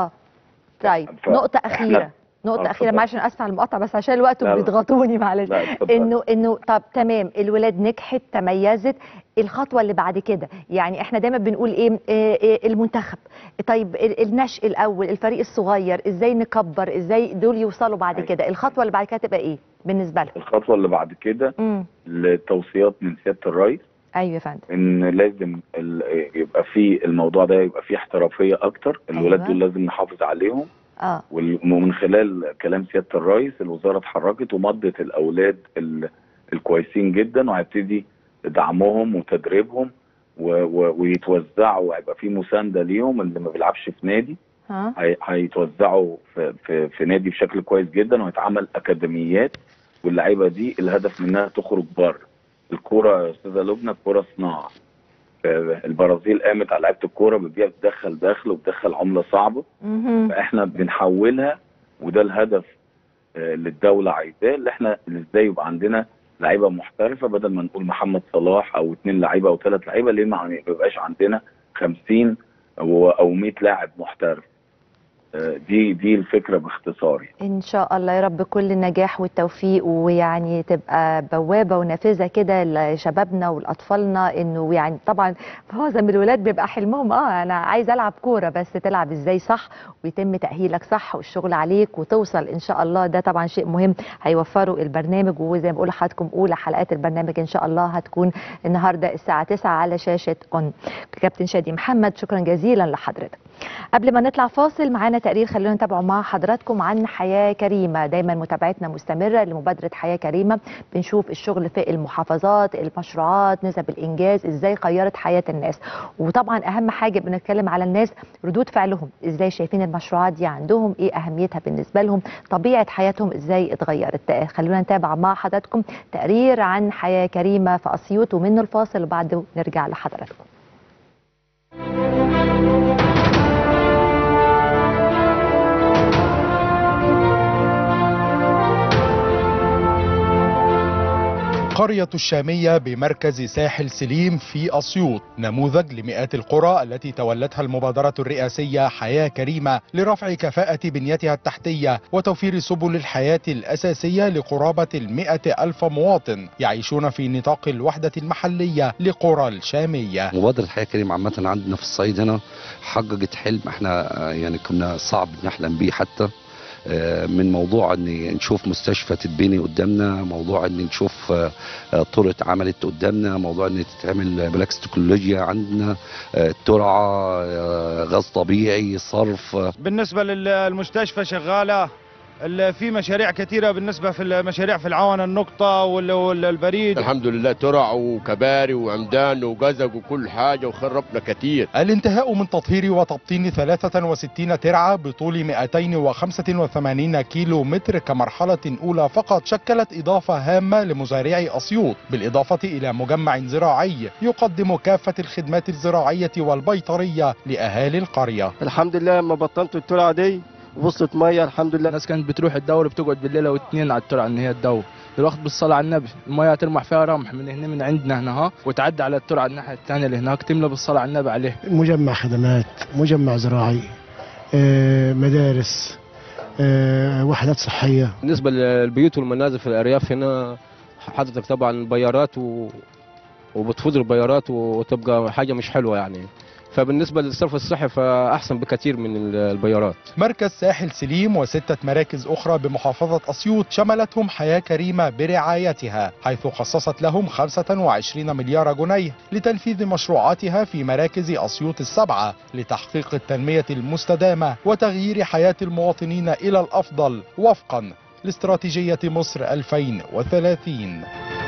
S1: طيب نقطة أخيرة، معلش أنا آسفة على المقاطعة بس عشان الوقت بيضغطوني معلش. إنه طب تمام، الولاد نجحت تميزت، الخطوة اللي بعد كده يعني احنا دايما بنقول ايه المنتخب، طيب النشء الأول، الفريق الصغير، ازاي نكبر، ازاي دول يوصلوا بعد كده، الخطوة اللي بعد كده تبقى ايه بالنسبة لهم؟
S9: الخطوة اللي بعد كده للتوصيات من سيادة الرئيس.
S1: ايوه يا فندم.
S9: ان لازم يبقى في الموضوع ده يبقى فيه احترافيه اكتر. الولاد دول لازم نحافظ عليهم. ومن خلال كلام سياده الرئيس الوزاره اتحركت ومضت الاولاد الكويسين جدا، وهيبتدي دعمهم وتدريبهم ويتوزعوا، وهيبقى في مسانده ليهم. اللي ما بيلعبش في نادي هيتوزعوا في نادي بشكل كويس جدا، وهيتعمل اكاديميات، واللعيبه دي الهدف منها تخرج بره. الكوره يا استاذه لبنى الكوره صناعه. البرازيل قامت على لعيبه الكوره بتبيع، بتدخل دخل وبتدخل عمله صعبه. فاحنا بنحولها، وده الهدف اللي الدوله عايزاه، اللي احنا ازاي يبقى عندنا لعيبه محترفه، بدل ما نقول محمد صلاح او 2 لعيبه او 3 لعيبه، ليه ما يبقاش عندنا 50 او 100 لاعب محترف. دي الفكره باختصار.
S1: ان شاء الله يا رب كل النجاح والتوفيق، ويعني تبقى بوابه ونافذه كده لشبابنا والاطفالنا، انه يعني طبعا معظم الولاد بيبقى حلمهم انا عايز العب كوره، بس تلعب ازاي صح ويتم تاهيلك صح والشغل عليك وتوصل ان شاء الله. ده طبعا شيء مهم هيوفره البرنامج، وزي ما بقول لحضراتكم اولى حلقات البرنامج ان شاء الله هتكون النهارده الساعه 9 على شاشه اون. كابتن شادي محمد شكرا جزيلا لحضرتك. قبل ما نطلع فاصل معانا تقرير خلونا نتابعه مع حضراتكم عن حياة كريمة. دايما متابعتنا مستمرة لمبادرة حياة كريمة، بنشوف الشغل في المحافظات، المشروعات، نسب الإنجاز ازاي غيرت حياة الناس، وطبعا أهم حاجة بنتكلم على الناس ردود فعلهم، ازاي شايفين المشروعات دي عندهم، ايه أهميتها بالنسبة لهم، طبيعة حياتهم ازاي اتغيرت. خلونا نتابع مع حضراتكم تقرير عن حياة كريمة في أسيوط، ومنه الفاصل وبعده نرجع لحضراتكم.
S10: قرية الشامية بمركز ساحل سليم في أسيوط نموذج لمئات القرى التي تولتها المبادرة الرئاسية حياة كريمة لرفع كفاءة بنيتها التحتية وتوفير سبل الحياة الأساسية لقرابة 100,000 مواطن يعيشون في نطاق الوحدة المحلية لقرى الشامية.
S11: مبادرة حياة كريمة عامة عندنا في الصعيد هنا حققت حلم احنا يعني كنا صعب نحلم به، حتى من موضوع ان نشوف مستشفى تتبني قدامنا، موضوع ان نشوف طرق اتعملت قدامنا، موضوع ان تتعمل بلاكس تكنولوجيا عندنا، ترعه، غاز طبيعي، صرف.
S12: بالنسبه للمستشفى شغاله، في مشاريع كثيره بالنسبه في المشاريع في العون النقطه والبريد.
S13: الحمد لله ترع وكباري وعمدان وجزق وكل حاجه وخربنا كثير.
S10: الانتهاء من تطهير وتبطين 63 ترعه بطول 285 كيلو متر كمرحله اولى فقط شكلت اضافه هامه لمزارعي اسيوط، بالاضافه الى مجمع زراعي يقدم كافه الخدمات الزراعيه والبيطريه لاهالي القريه.
S12: الحمد لله لما بطنت الترعه دي وصلت ميه الحمد لله.
S14: الناس كانت بتروح الدور بتقعد بالليله واثنين على الترعه ان هي تدور، دلوقتي بالصلاه على النبي الميه ترمح فيها رمح من هنا من عندنا هنا وتعدي على الترعه الناحيه الثانيه اللي هناك تملى بالصلاه على النبي عليه.
S15: مجمع خدمات، مجمع زراعي، مدارس، وحدات صحيه.
S16: بالنسبه للبيوت والمنازل في الارياف هنا حضرتك طبعا بيارات وبتفوض البيارات وتبقى حاجه مش حلوه يعني، فبالنسبة للصرف الصحي فأحسن بكثير من البيارات.
S10: مركز ساحل سليم و6 مراكز أخرى بمحافظة أسيوط شملتهم حياة كريمة برعايتها، حيث خصصت لهم 25 مليار جنيه لتنفيذ مشروعاتها في مراكز أسيوط ال7 لتحقيق التنمية المستدامة وتغيير حياة المواطنين إلى الأفضل وفقا لاستراتيجية مصر 2030.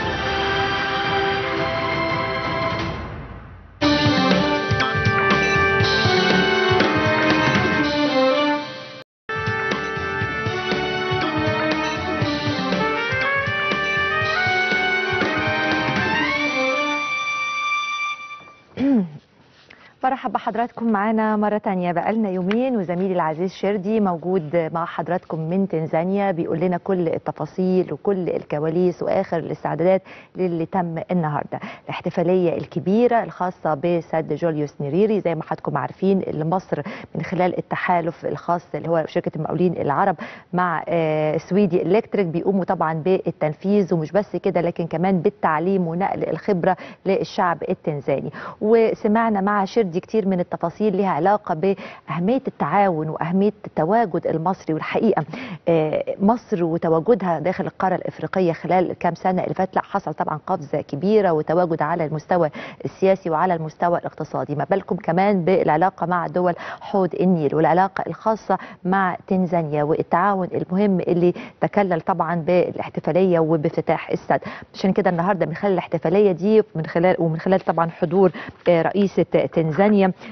S1: مرحبا بحضراتكم معانا مرة تانية. بقالنا يومين وزميلي العزيز شردي موجود مع حضراتكم من تنزانيا بيقول لنا كل التفاصيل وكل الكواليس واخر الاستعدادات للي تم النهارده، الاحتفالية الكبيرة الخاصة بسد جوليوس نيريري زي ما حضراتكم عارفين، اللي مصر من خلال التحالف الخاص اللي هو شركة المقاولين العرب مع سويدي الكتريك بيقوموا طبعا بالتنفيذ، ومش بس كده لكن كمان بالتعليم ونقل الخبرة للشعب التنزاني. وسمعنا مع شردي دي كتير من التفاصيل لها علاقة بأهمية التعاون وأهمية التواجد المصري. والحقيقة مصر وتواجدها داخل القارة الإفريقية خلال كام سنة اللي فات لا حصل طبعا قفزة كبيرة وتواجد على المستوى السياسي وعلى المستوى الاقتصادي، ما بالكم كمان بالعلاقة مع دول حوض النيل والعلاقة الخاصة مع تنزانيا والتعاون المهم اللي تكلل طبعا بالاحتفالية وبافتتاح السد. عشان كده النهارده من خلال الاحتفالية دي ومن خلال طبعا حضور رئيسة تنزانيا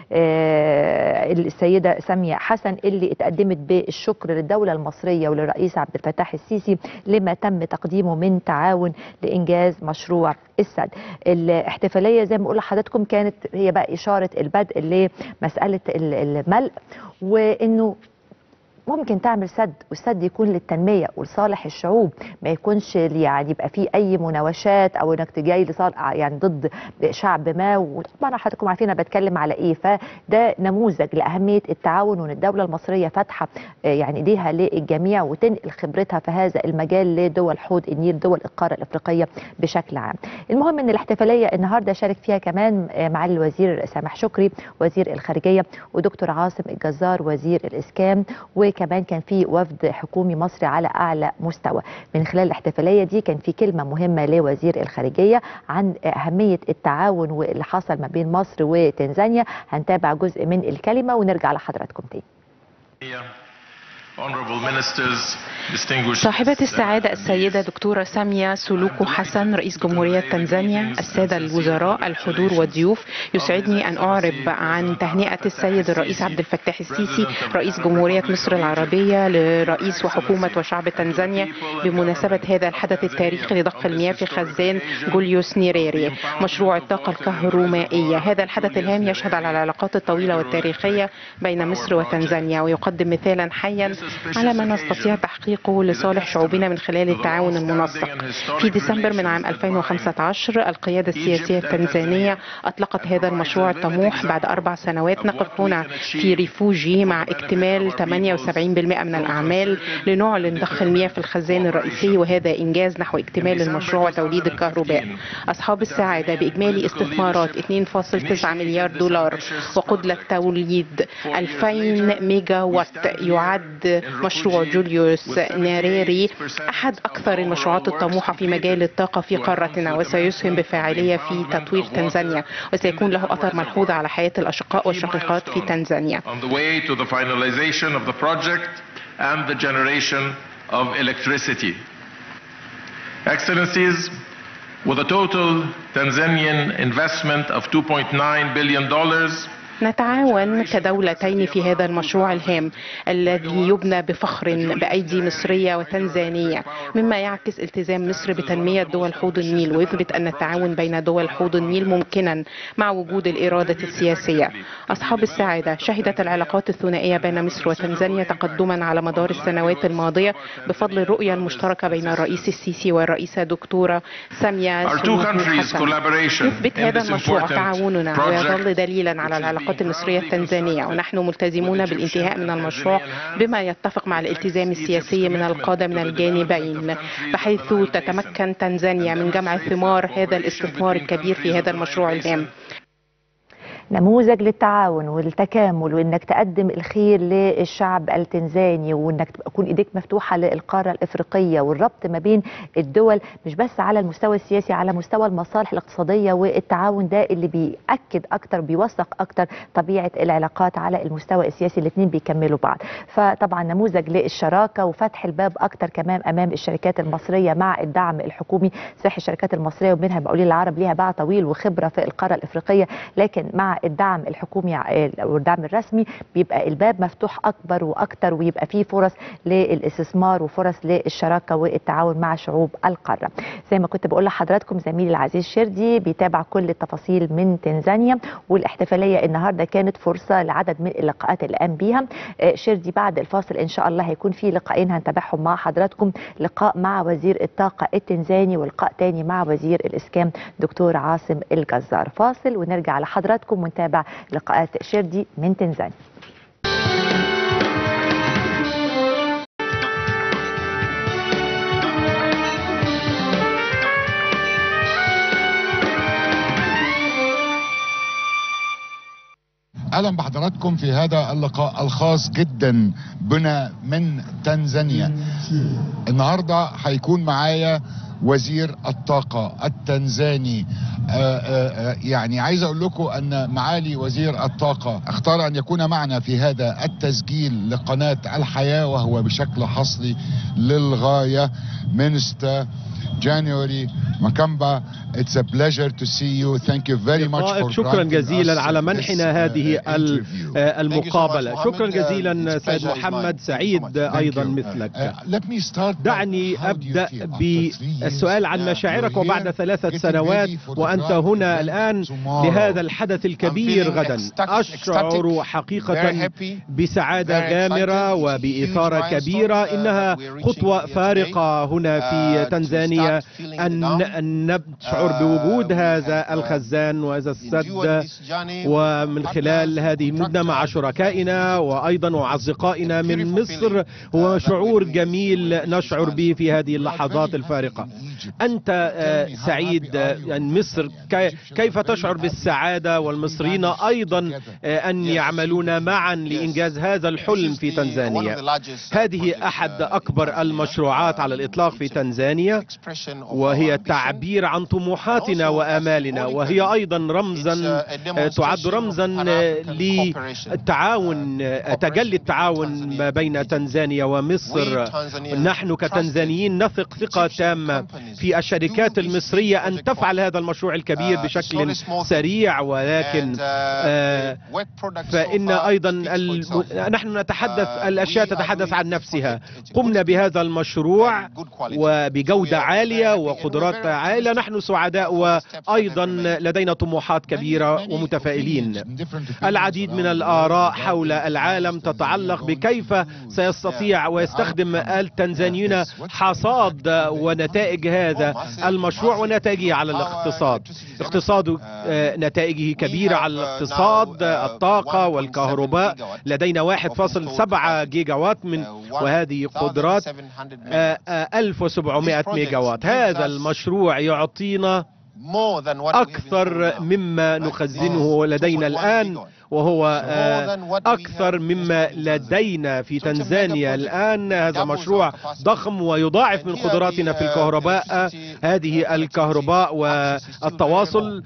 S1: السيدة سامية حسن اللي اتقدمت بالشكر للدولة المصرية وللرئيس عبد الفتاح السيسي لما تم تقديمه من تعاون لإنجاز مشروع السد. الاحتفالية زي ما بقول لحضراتكم كانت هي بقى إشارة البدء لمسألة الملء، وإنه ممكن تعمل سد، والسد يكون للتنميه ولصالح الشعوب، ما يكونش يعني يبقى فيه اي مناوشات او انك جاي لصالح يعني ضد شعب ما. وطبعا حضراتكم عارفين انا بتكلم على ايه. فده نموذج لاهميه التعاون، وان الدوله المصريه فاتحه يعني ايديها للجميع وتنقل خبرتها في هذا المجال لدول حوض النيل، دول القاره الافريقيه بشكل عام. المهم ان الاحتفاليه النهارده شارك فيها كمان معالي الوزير سامح شكري وزير الخارجيه، ودكتور عاصم الجزار وزير الاسكان، وكمان كان في وفد حكومي مصري على اعلى مستوى. من خلال الاحتفاليه دي كان في كلمه مهمه لوزير الخارجيه عن اهميه التعاون واللي حصل ما بين مصر وتنزانيا. هنتابع جزء من الكلمه ونرجع لحضراتكم تاني.
S17: صاحبة السعادة السيدة دكتورة سامية سلوكو حسن رئيس جمهورية تنزانيا، السادة الوزراء، الحضور والضيوف، يسعدني أن أعرب عن تهنئة السيد الرئيس عبد الفتاح السيسي رئيس جمهورية مصر العربية لرئيس وحكومة وشعب تنزانيا بمناسبة هذا الحدث التاريخي لضخ المياه في خزان جوليوس نيريري مشروع الطاقة الكهرومائية. هذا الحدث الهام يشهد على العلاقات الطويلة والتاريخية بين مصر وتنزانيا، ويقدم مثالا حيا على ما نستطيع تحقيقه لصالح شعوبنا من خلال التعاون المنسق. في ديسمبر من عام 2015 القيادة السياسية التنزانية أطلقت هذا المشروع الطموح بعد 4 سنوات. نقف هنا في ريفوجي مع اكتمال 78% من الأعمال لنعلن ضخ المياه في الخزان الرئيسي، وهذا إنجاز نحو اكتمال المشروع وتوليد الكهرباء. أصحاب السعادة بإجمالي استثمارات 2.9 مليار دولار وقدرة توليد 2000 ميجا وات. يعد مشروع جوليوس نيريري أحد أكثر المشروعات الطموحة في مجال الطاقة في قارتنا، وسيسهم بفاعلية في تطوير تنزانيا، وسيكون له أثر ملحوظ على حياة الأشقاء والشقيقات في تنزانيا.
S18: With a total Tanzanian investment of $2.9 billion,
S17: نتعاون كدولتين في هذا المشروع الهام الذي يبنى بفخر بأيدي مصرية وتنزانية، مما يعكس التزام مصر بتنمية دول حوض النيل، ويثبت أن التعاون بين دول حوض النيل ممكنا مع وجود الإرادة السياسية. أصحاب السعادة، شهدت العلاقات الثنائية بين مصر وتنزانيا تقدما على مدار السنوات الماضية بفضل الرؤية المشتركة بين الرئيس السيسي والرئيسة دكتورة سامية سلوكو حسن. يثبت هذا المشروع تعاوننا ويظل دليلا على العلاقات المصرية التنزانية، ونحن ملتزمون بالانتهاء من المشروع بما يتفق مع الالتزام السياسي من القادة من الجانبين، بحيث تتمكن تنزانيا من جمع ثمار هذا الاستثمار الكبير في هذا المشروع الهام.
S1: نموذج للتعاون والتكامل، وانك تقدم الخير للشعب التنزاني، وانك تكون ايديك مفتوحه للقاره الافريقيه، والربط ما بين الدول مش بس على المستوى السياسي، على مستوى المصالح الاقتصاديه والتعاون. ده اللي بيأكد اكتر، بيوثق اكتر طبيعه العلاقات على المستوى السياسي. الاثنين بيكملوا بعض. فطبعا نموذج للشراكه وفتح الباب اكتر كمان امام الشركات المصريه مع الدعم الحكومي. صحيح الشركات المصريه ومنها المقاولين العرب ليها باع طويل وخبره في القاره الافريقيه، لكن مع الدعم الحكومي والدعم الرسمي بيبقى الباب مفتوح اكبر واكتر، ويبقى فيه فرص للاستثمار وفرص للشراكه والتعاون مع شعوب القاره. زي ما كنت بقول لحضراتكم زميلي العزيز شردي بيتابع كل التفاصيل من تنزانيا، والاحتفاليه النهارده كانت فرصه لعدد من اللقاءات اللي قام بيها شردي. بعد الفاصل ان شاء الله هيكون في لقاءين هنتابعهم مع حضراتكم، لقاء مع وزير الطاقه التنزاني ولقاء تاني مع وزير الاسكان دكتور عاصم الجزار. فاصل ونرجع لحضراتكم ونتابع لقاءات شردي من تنزانيا.
S19: اهلا بحضراتكم في هذا اللقاء الخاص جدا بنا من تنزانيا. النهارده هيكون معايا وزير الطاقة التنزاني. يعني عايز اقول لكم ان معالي وزير الطاقة اختار ان يكون معنا في هذا التسجيل لقناة الحياة، وهو بشكل حصري للغاية. مينستر January. Makamba, it's a pleasure to see you. Thank you very much for
S20: شكرا جزيلا على منحنا هذه المقابلة. شكرا جزيلا سيد محمد، سعيد أيضا مثلك. دعني أبدأ بالسؤال عن مشاعرك وبعد 3 سنوات وأنت هنا الآن لهذا الحدث الكبير غدا. أشعر حقيقة بسعادة غامرة وبإثارة كبيرة. إنها خطوة فارقة هنا في تنزانيا أن نشعر بوجود هذا الخزان وهذا السد، ومن خلال هذه المدة مع شركائنا وأيضا مع أصدقائنا من مصر. هو شعور جميل نشعر به في هذه اللحظات الفارقة. أنت سعيد أن مصر، كيف تشعر بالسعادة والمصريين أيضا أن يعملون معا لإنجاز هذا الحلم في تنزانيا؟ هذه أحد أكبر المشروعات على الإطلاق في تنزانيا، وهي تعبير عن طموحاتنا وآمالنا، وهي أيضا رمزا، تعد رمزا للتعاون، تجلي التعاون ما بين تنزانيا ومصر. نحن كتنزانيين نثق ثقة تامة في الشركات المصرية أن تفعل هذا المشروع الكبير بشكل سريع، ولكن فإن أيضا نحن نتحدث، الأشياء تتحدث عن نفسها. قمنا بهذا المشروع وبجودة عالية وقدرات عالية. نحن سعداء وأيضا لدينا طموحات كبيرة ومتفائلين. العديد من الآراء حول العالم تتعلق بكيف سيستطيع ويستخدم التنزانيون حصاد ونتائج هذا المشروع ونتائجه على الاقتصاد. نتائجه كبيرة على الاقتصاد، الطاقة والكهرباء. لدينا 1.7 جيجا وات وهذه قدرات 1700 ميجا وات. هذا المشروع يعطينا أكثر مما نخزنه لدينا الآن، وهو أكثر مما لدينا في تنزانيا الآن. هذا مشروع ضخم ويضاعف من قدراتنا في الكهرباء، هذه الكهرباء والتواصل.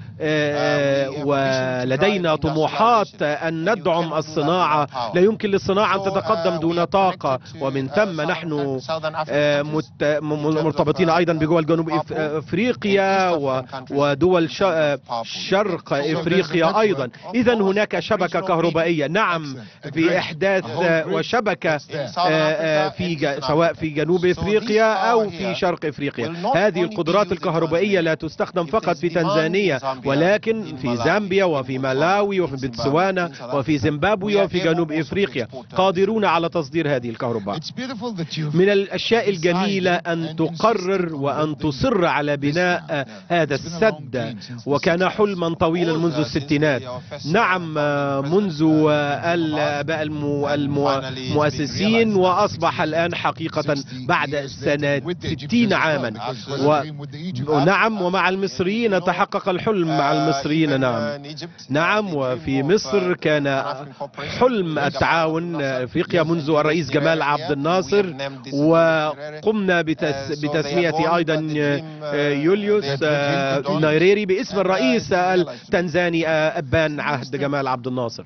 S20: ولدينا طموحات أن ندعم الصناعة. لا يمكن للصناعة أن تتقدم دون طاقة، ومن ثم نحن مرتبطين أيضا بدول جنوب إفريقيا ودول شرق إفريقيا أيضا. إذن هناك شبكة كهربائية، نعم، في إحداث وشبكة سواء في جنوب إفريقيا أو في شرق إفريقيا. هذه القدرات الكهربائية لا تستخدم فقط في تنزانيا، ولكن في زامبيا وفي مالاوي وفي بوتسوانا وفي زيمبابوي وفي جنوب إفريقيا قادرون على تصدير هذه الكهرباء. من الأشياء الجميلة أن تقرر وأن تصر على بناء هذا السد، وكان حلما طويلا منذ الستينات. نعم، منذ الآباء المؤسسين، وأصبح الآن حقيقة بعد 60 عاما. نعم، ومع المصريين تحقق الحلم مع المصريين. نعم، وفي مصر كان حلم التعاون أفريقيا منذ الرئيس جمال عبد الناصر، وقمنا بتسمية أيضا يوليوس نيريري باسم الرئيس التنزاني أبان عهد جمال عبد الناصر.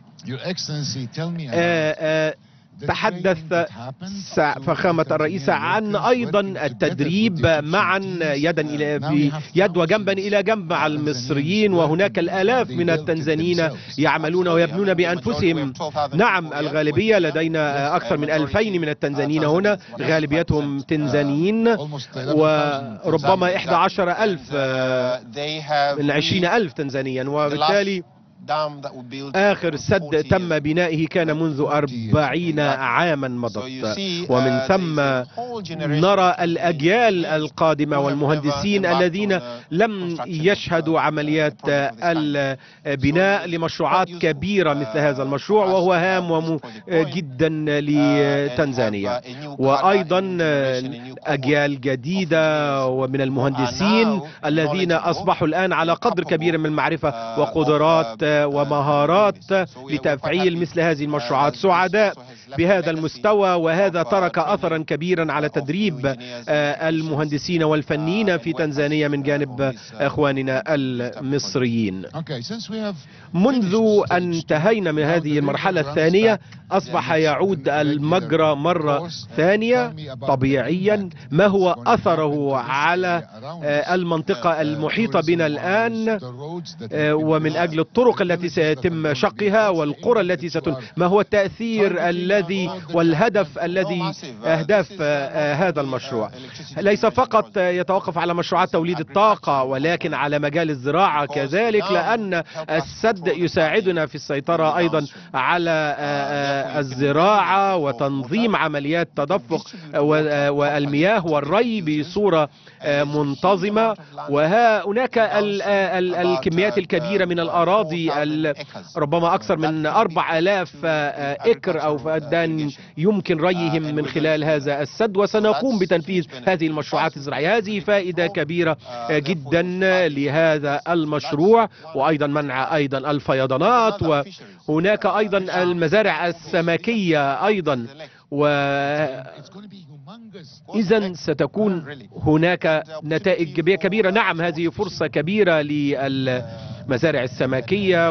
S20: تحدث فخامة الرئيس عن أيضا التدريب معا يد وجنبا إلى جنب مع المصريين، وهناك الآلاف من التنزانيين يعملون ويبنون بأنفسهم. نعم، الغالبية لدينا أكثر من 2000 من التنزانيين هنا، غالبيتهم تنزانيين، وربما 11,000 من 20,000 تنزانيا. وبالتالي آخر سد تم بنائه كان منذ 40 عاما مضت، ومن ثم نرى الأجيال القادمة والمهندسين الذين لم يشهدوا عمليات البناء لمشروعات كبيرة مثل هذا المشروع، وهو هام جدا لتنزانيا. وأيضا أجيال جديدة ومن المهندسين الذين أصبحوا الآن على قدر كبير من المعرفة وقدرات ومهارات لتفعيل مثل هذه المشروعات. سعداء بهذا المستوى، وهذا ترك أثرا كبيرا على تدريب المهندسين والفنيين في تنزانيا من جانب إخواننا المصريين. منذ أن انتهينا من هذه المرحلة الثانية أصبح يعود المجرى مرة ثانية طبيعيا. ما هو أثره على المنطقة المحيطة بنا الآن، ومن أجل الطرق التي سيتم شقها والقرى التي ما هو التأثير الذي والهدف الذي أهداف هذا المشروع؟ ليس فقط يتوقف على مشروعات توليد الطاقة، ولكن على مجال الزراعة كذلك، لأن السد يساعدنا في السيطرة أيضا على الزراعة وتنظيم عمليات تدفق والمياه والري بصورة منتظمة. وهناك الكميات الكبيرة من الأراضي، ربما أكثر من 4000 إكر أو فدان يمكن ريهم من خلال هذا السد، وسنقوم بتنفيذ هذه المشروعات الزراعية. هذه فائدة كبيرة جدا لهذا المشروع، وأيضا منع أيضا الفيضانات، وهناك أيضا المزارع السمكية أيضا. إذن ستكون هناك نتائج كبيرة. نعم، هذه فرصة كبيرة للمزارع السمكية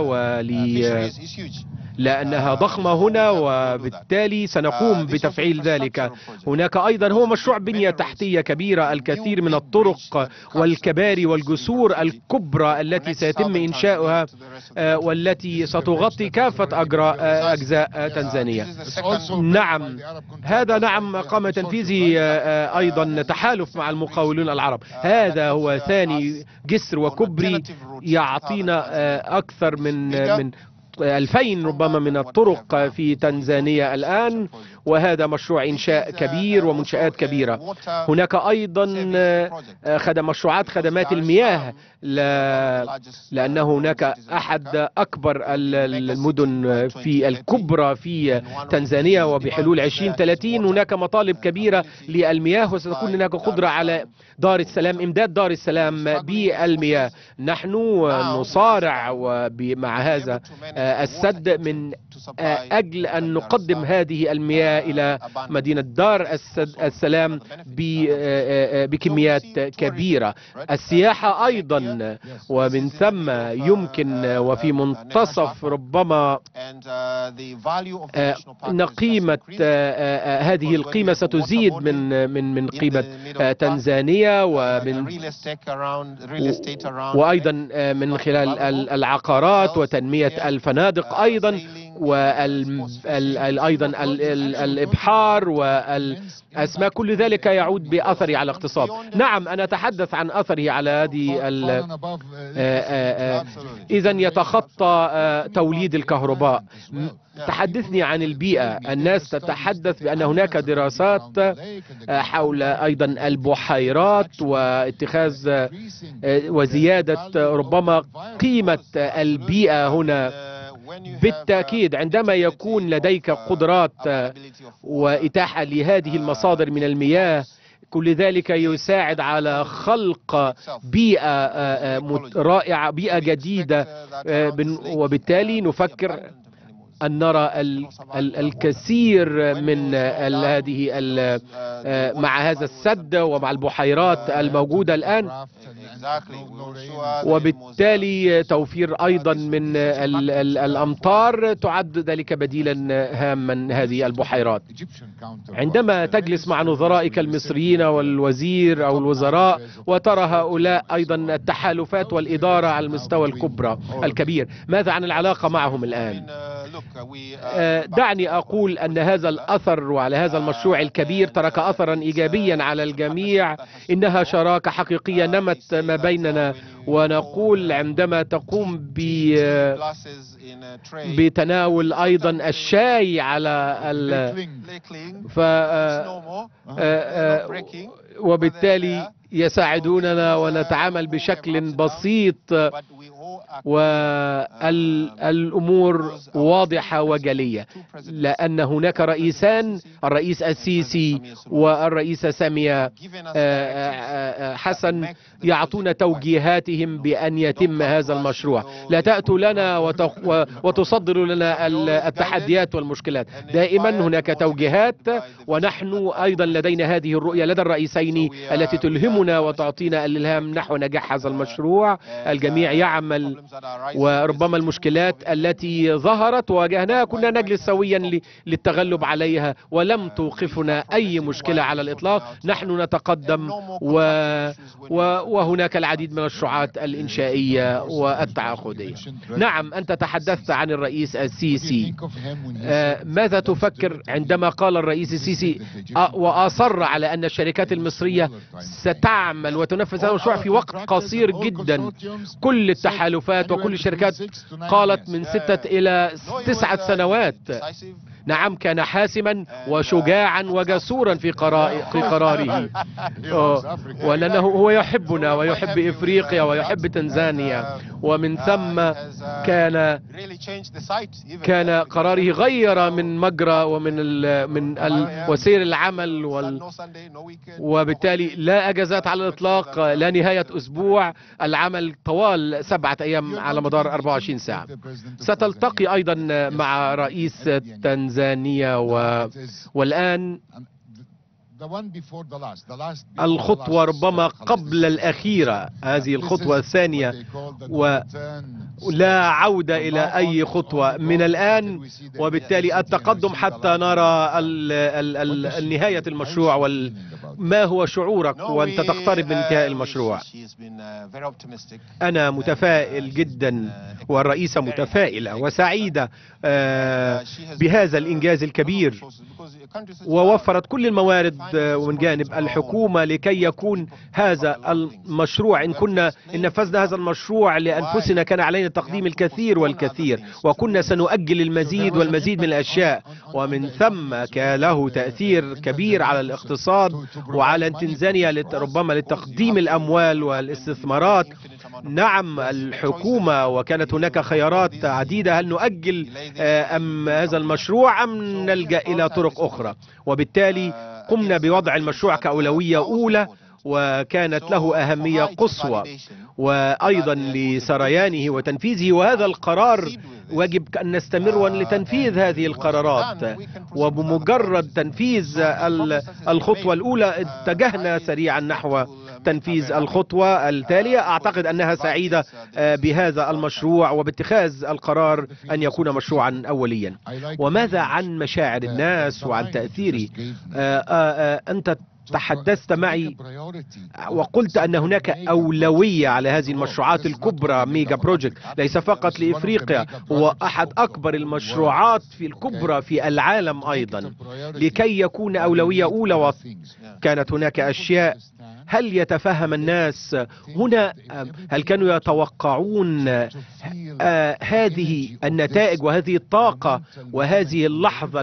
S20: لأنها ضخمة هنا، وبالتالي سنقوم بتفعيل ذلك. هناك أيضا هو مشروع بنية تحتية كبيرة، الكثير من الطرق والكباري والجسور الكبرى التي سيتم إنشاؤها والتي ستغطي كافة أجزاء تنزانيا. نعم، هذا قام تنفيذه أيضا تحالف مع المقاولون العرب. هذا هو ثاني جسر وكبري يعطينا أكثر من 2000 ربما من الطرق في تنزانيا الآن، وهذا مشروع إنشاء كبير ومنشآت كبيرة. هناك أيضا مشروعات خدمات المياه، لأن هناك أحد أكبر المدن في الكبرى في تنزانيا، وبحلول 2030 هناك مطالب كبيرة للمياه، وستكون هناك قدرة على دار السلام، إمداد دار السلام بالمياه. نحن نصارع مع هذا السد من أجل أن نقدم هذه المياه إلى مدينة دار السلام بكميات كبيرة. السياحة أيضا، ومن ثم يمكن وفي منتصف ربما قيمة هذه القيمة ستزيد من قيمة تنزانيا، وأيضا من خلال العقارات وتنمية الفنادق أيضا، وأيضا الإبحار والأسماك. كل ذلك يعود بأثره على الاقتصاد. نعم، أنا أتحدث عن أثره على هذه إذن يتخطى توليد الكهرباء. تحدثني عن البيئة. الناس تتحدث بأن هناك دراسات حول أيضا البحيرات واتخاذ وزيادة ربما قيمة البيئة هنا. بالتأكيد عندما يكون لديك قدرات وإتاحة لهذه المصادر من المياه، كل ذلك يساعد على خلق بيئة رائعة، بيئة جديدة، وبالتالي نفكر أن نرى الكثير من هذه مع هذا السد ومع البحيرات الموجودة الآن، وبالتالي توفير أيضا من الأمطار تعد ذلك بديلا هاما هذه البحيرات. عندما تجلس مع نظرائك المصريين والوزير أو الوزراء وترى هؤلاء أيضا التحالفات والإدارة على المستوى الكبير، ماذا عن العلاقة معهم الآن؟ دعني أقول أن هذا الأثر وعلى هذا المشروع الكبير ترك أثرا إيجابيا على الجميع. إنها شراكة حقيقية نمت ما بيننا، ونقول عندما تقوم بتناول أيضا الشاي على وبالتالي يساعدوننا ونتعامل بشكل بسيط. والأمور واضحة وجلية، لأن هناك رئيسان، الرئيس السيسي والرئيسة سامية حسن، يعطون توجيهاتهم بأن يتم هذا المشروع. لا تأتوا لنا وتصدروا لنا التحديات والمشكلات، دائما هناك توجيهات، ونحن أيضا لدينا هذه الرؤية لدى الرئيسين التي تلهمنا وتعطينا الإلهام نحو نجاح هذا المشروع. الجميع يعمل، وربما المشكلات التي ظهرت وواجهناها كنا نجلس سويا للتغلب عليها، ولم توقفنا أي مشكلة على الإطلاق. نحن نتقدم وهناك العديد من المشروعات الإنشائية والتعاقدية. نعم، أنت تحدثت عن الرئيس السيسي. ماذا تفكر عندما قال الرئيس السيسي وأصر على أن الشركات المصرية ستعمل وتنفذ هذا المشروع في وقت قصير جدا؟ كل التحالفات وكل الشركات قالت من 6 إلى 9 سنوات. نعم، كان حاسما وشجاعا وجسورا في قراره، ولأنه هو يحبنا ويحب إفريقيا ويحب تنزانيا، ومن ثم كان قراره غير من مجرى ومن وسير العمل، وبالتالي لا أجازات على الإطلاق، لا نهاية أسبوع، العمل طوال 7 أيام على مدار 24 ساعة. ستلتقي أيضا مع رئيس تنزانيا، والآن الخطوة ربما قبل الأخيرة، هذه الخطوة الثانية، ولا عودة إلى أي خطوة من الآن، وبالتالي التقدم حتى نرى نهاية المشروع. ما هو شعورك وأنت تقترب من انتهاء المشروع؟ أنا متفائل جدا، والرئيسة متفائلة وسعيدة بهذا الإنجاز الكبير، ووفرت كل الموارد من جانب الحكومة لكي يكون هذا المشروع. إن نفذنا هذا المشروع لأنفسنا كان علينا تقديم الكثير والكثير، وكنا سنؤجل المزيد والمزيد من الأشياء، ومن ثم كان له تأثير كبير على الاقتصاد وعلى تنزانيا ربما لتقديم الأموال والاستثمارات. نعم، الحكومة، وكانت هناك خيارات عديدة، هل نؤجل هذا المشروع أم نلجأ إلى طرق أخرى؟ وبالتالي قمنا بوضع المشروع كأولوية أولى، وكانت له أهمية قصوى، وأيضا لسريانه وتنفيذه. وهذا القرار واجب أن نستمر لتنفيذ هذه القرارات، وبمجرد تنفيذ الخطوة الأولى اتجهنا سريعا نحو تنفيذ الخطوة التالية. أعتقد أنها سعيدة بهذا المشروع وباتخاذ القرار أن يكون مشروعا أوليا. وماذا عن مشاعر الناس وعن تأثيره؟ أنت تحدثت معي وقلت أن هناك أولوية على هذه المشروعات الكبرى، ميجا بروجكت، ليس فقط لإفريقيا، هو أحد أكبر المشروعات في الكبرى في العالم أيضا، لكي يكون أولوية أولى. وكانت هناك أشياء، هل يتفهم الناس هنا؟ هل كانوا يتوقعون هذه النتائج وهذه الطاقة وهذه اللحظة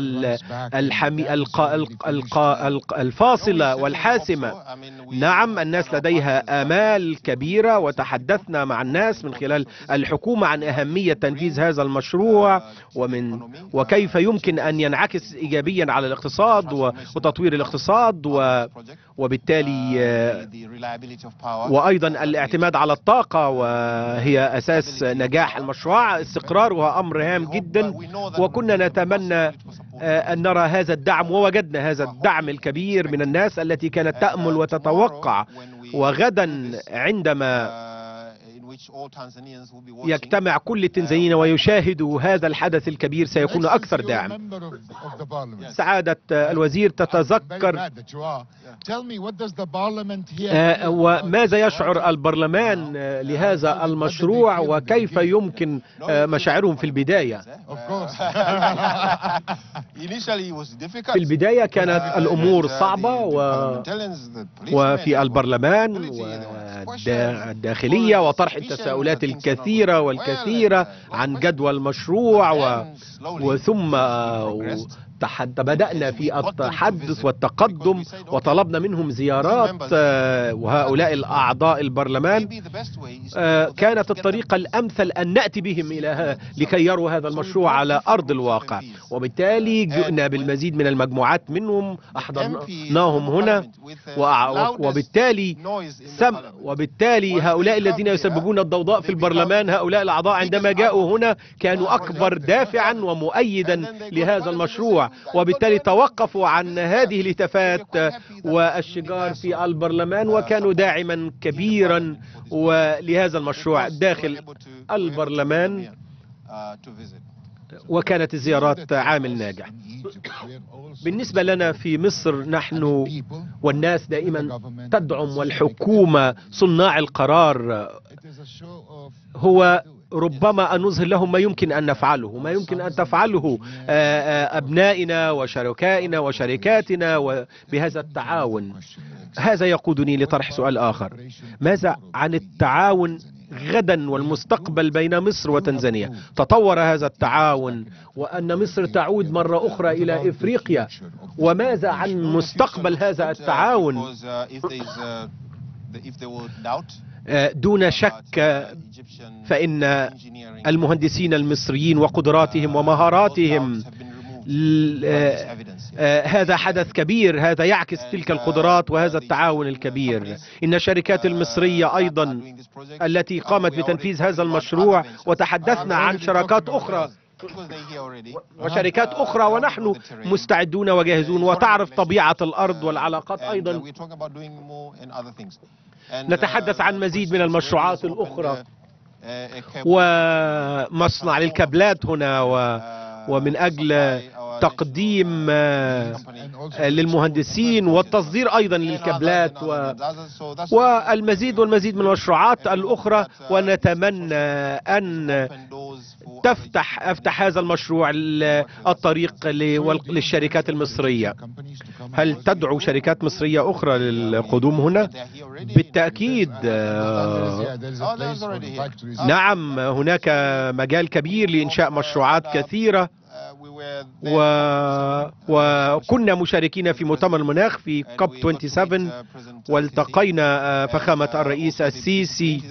S20: الفاصلة والحاسمة؟ نعم، الناس لديها آمال كبيرة، وتحدثنا مع الناس من خلال الحكومة عن أهمية تنفيذ هذا المشروع وكيف يمكن أن ينعكس إيجابيا على الاقتصاد وتطوير الاقتصاد، وبالتالي وأيضا الاعتماد على الطاقة، وهي أساس نجاح المشروع. استقرارها أمر هام جدا، وكنا نتمنى أن نرى هذا الدعم، ووجدنا هذا الدعم الكبير من الناس التي كانت تأمل وتتوقع. وغدا عندما يجتمع كل التنزانيين ويشاهدوا هذا الحدث الكبير سيكون أكثر دعم. سعادة الوزير، تتذكر وماذا يشعر البرلمان لهذا المشروع وكيف يمكن مشاعرهم في البداية؟ في البداية كانت الأمور صعبة، وفي البرلمان والداخلية وطرح التساؤلات الكثيرة والكثيرة عن جدوى المشروع، وثم بدأنا في التحدث والتقدم وطلبنا منهم زيارات، وهؤلاء الأعضاء البرلمان كانت الطريقة الأمثل أن نأتي بهم لكي يروا هذا المشروع على أرض الواقع. وبالتالي جئنا بالمزيد من المجموعات منهم، أحضرناهم هنا، وبالتالي هؤلاء الذين يسببون الضوضاء في البرلمان، هؤلاء الأعضاء عندما جاءوا هنا كانوا أكبر دافعا ومؤيدا لهذا المشروع، وبالتالي توقفوا عن هذه الهتافات والشجار في البرلمان، وكانوا داعما كبيرا لهذا المشروع داخل البرلمان، وكانت الزيارات عامل ناجح. بالنسبة لنا في مصر، نحن والناس دائما تدعم، والحكومة صناع القرار هو ربما أن نظهر لهم ما يمكن أن نفعله، ما يمكن أن تفعله أبنائنا وشركائنا وشركاتنا بهذا التعاون. هذا يقودني لطرح سؤال آخر: ماذا عن التعاون غدا والمستقبل بين مصر وتنزانيا؟ تطور هذا التعاون وأن مصر تعود مرة أخرى إلى إفريقيا، وماذا عن مستقبل هذا التعاون؟ دون شك فإن المهندسين المصريين وقدراتهم ومهاراتهم هذا حدث كبير، هذا يعكس تلك القدرات وهذا التعاون الكبير. إن الشركات المصرية أيضا التي قامت بتنفيذ هذا المشروع، وتحدثنا عن شراكات أخرى وشركات أخرى، ونحن مستعدون وجاهزون، وتعرف طبيعة الأرض والعلاقات أيضا. نتحدث عن مزيد من المشروعات الأخرى، ومصنع للكابلات هنا، ومن أجل تقديم للمهندسين والتصدير أيضا للكابلات والمزيد والمزيد من المشروعات الأخرى. ونتمنى أن أفتح هذا المشروع الطريق للشركات المصرية. هل تدعو شركات مصرية أخرى للقدوم هنا؟ بالتأكيد نعم، هناك مجال كبير لإنشاء مشروعات كثيرة، وكنا مشاركين في مؤتمر المناخ في كوب 27، والتقينا فخامة الرئيس السيسي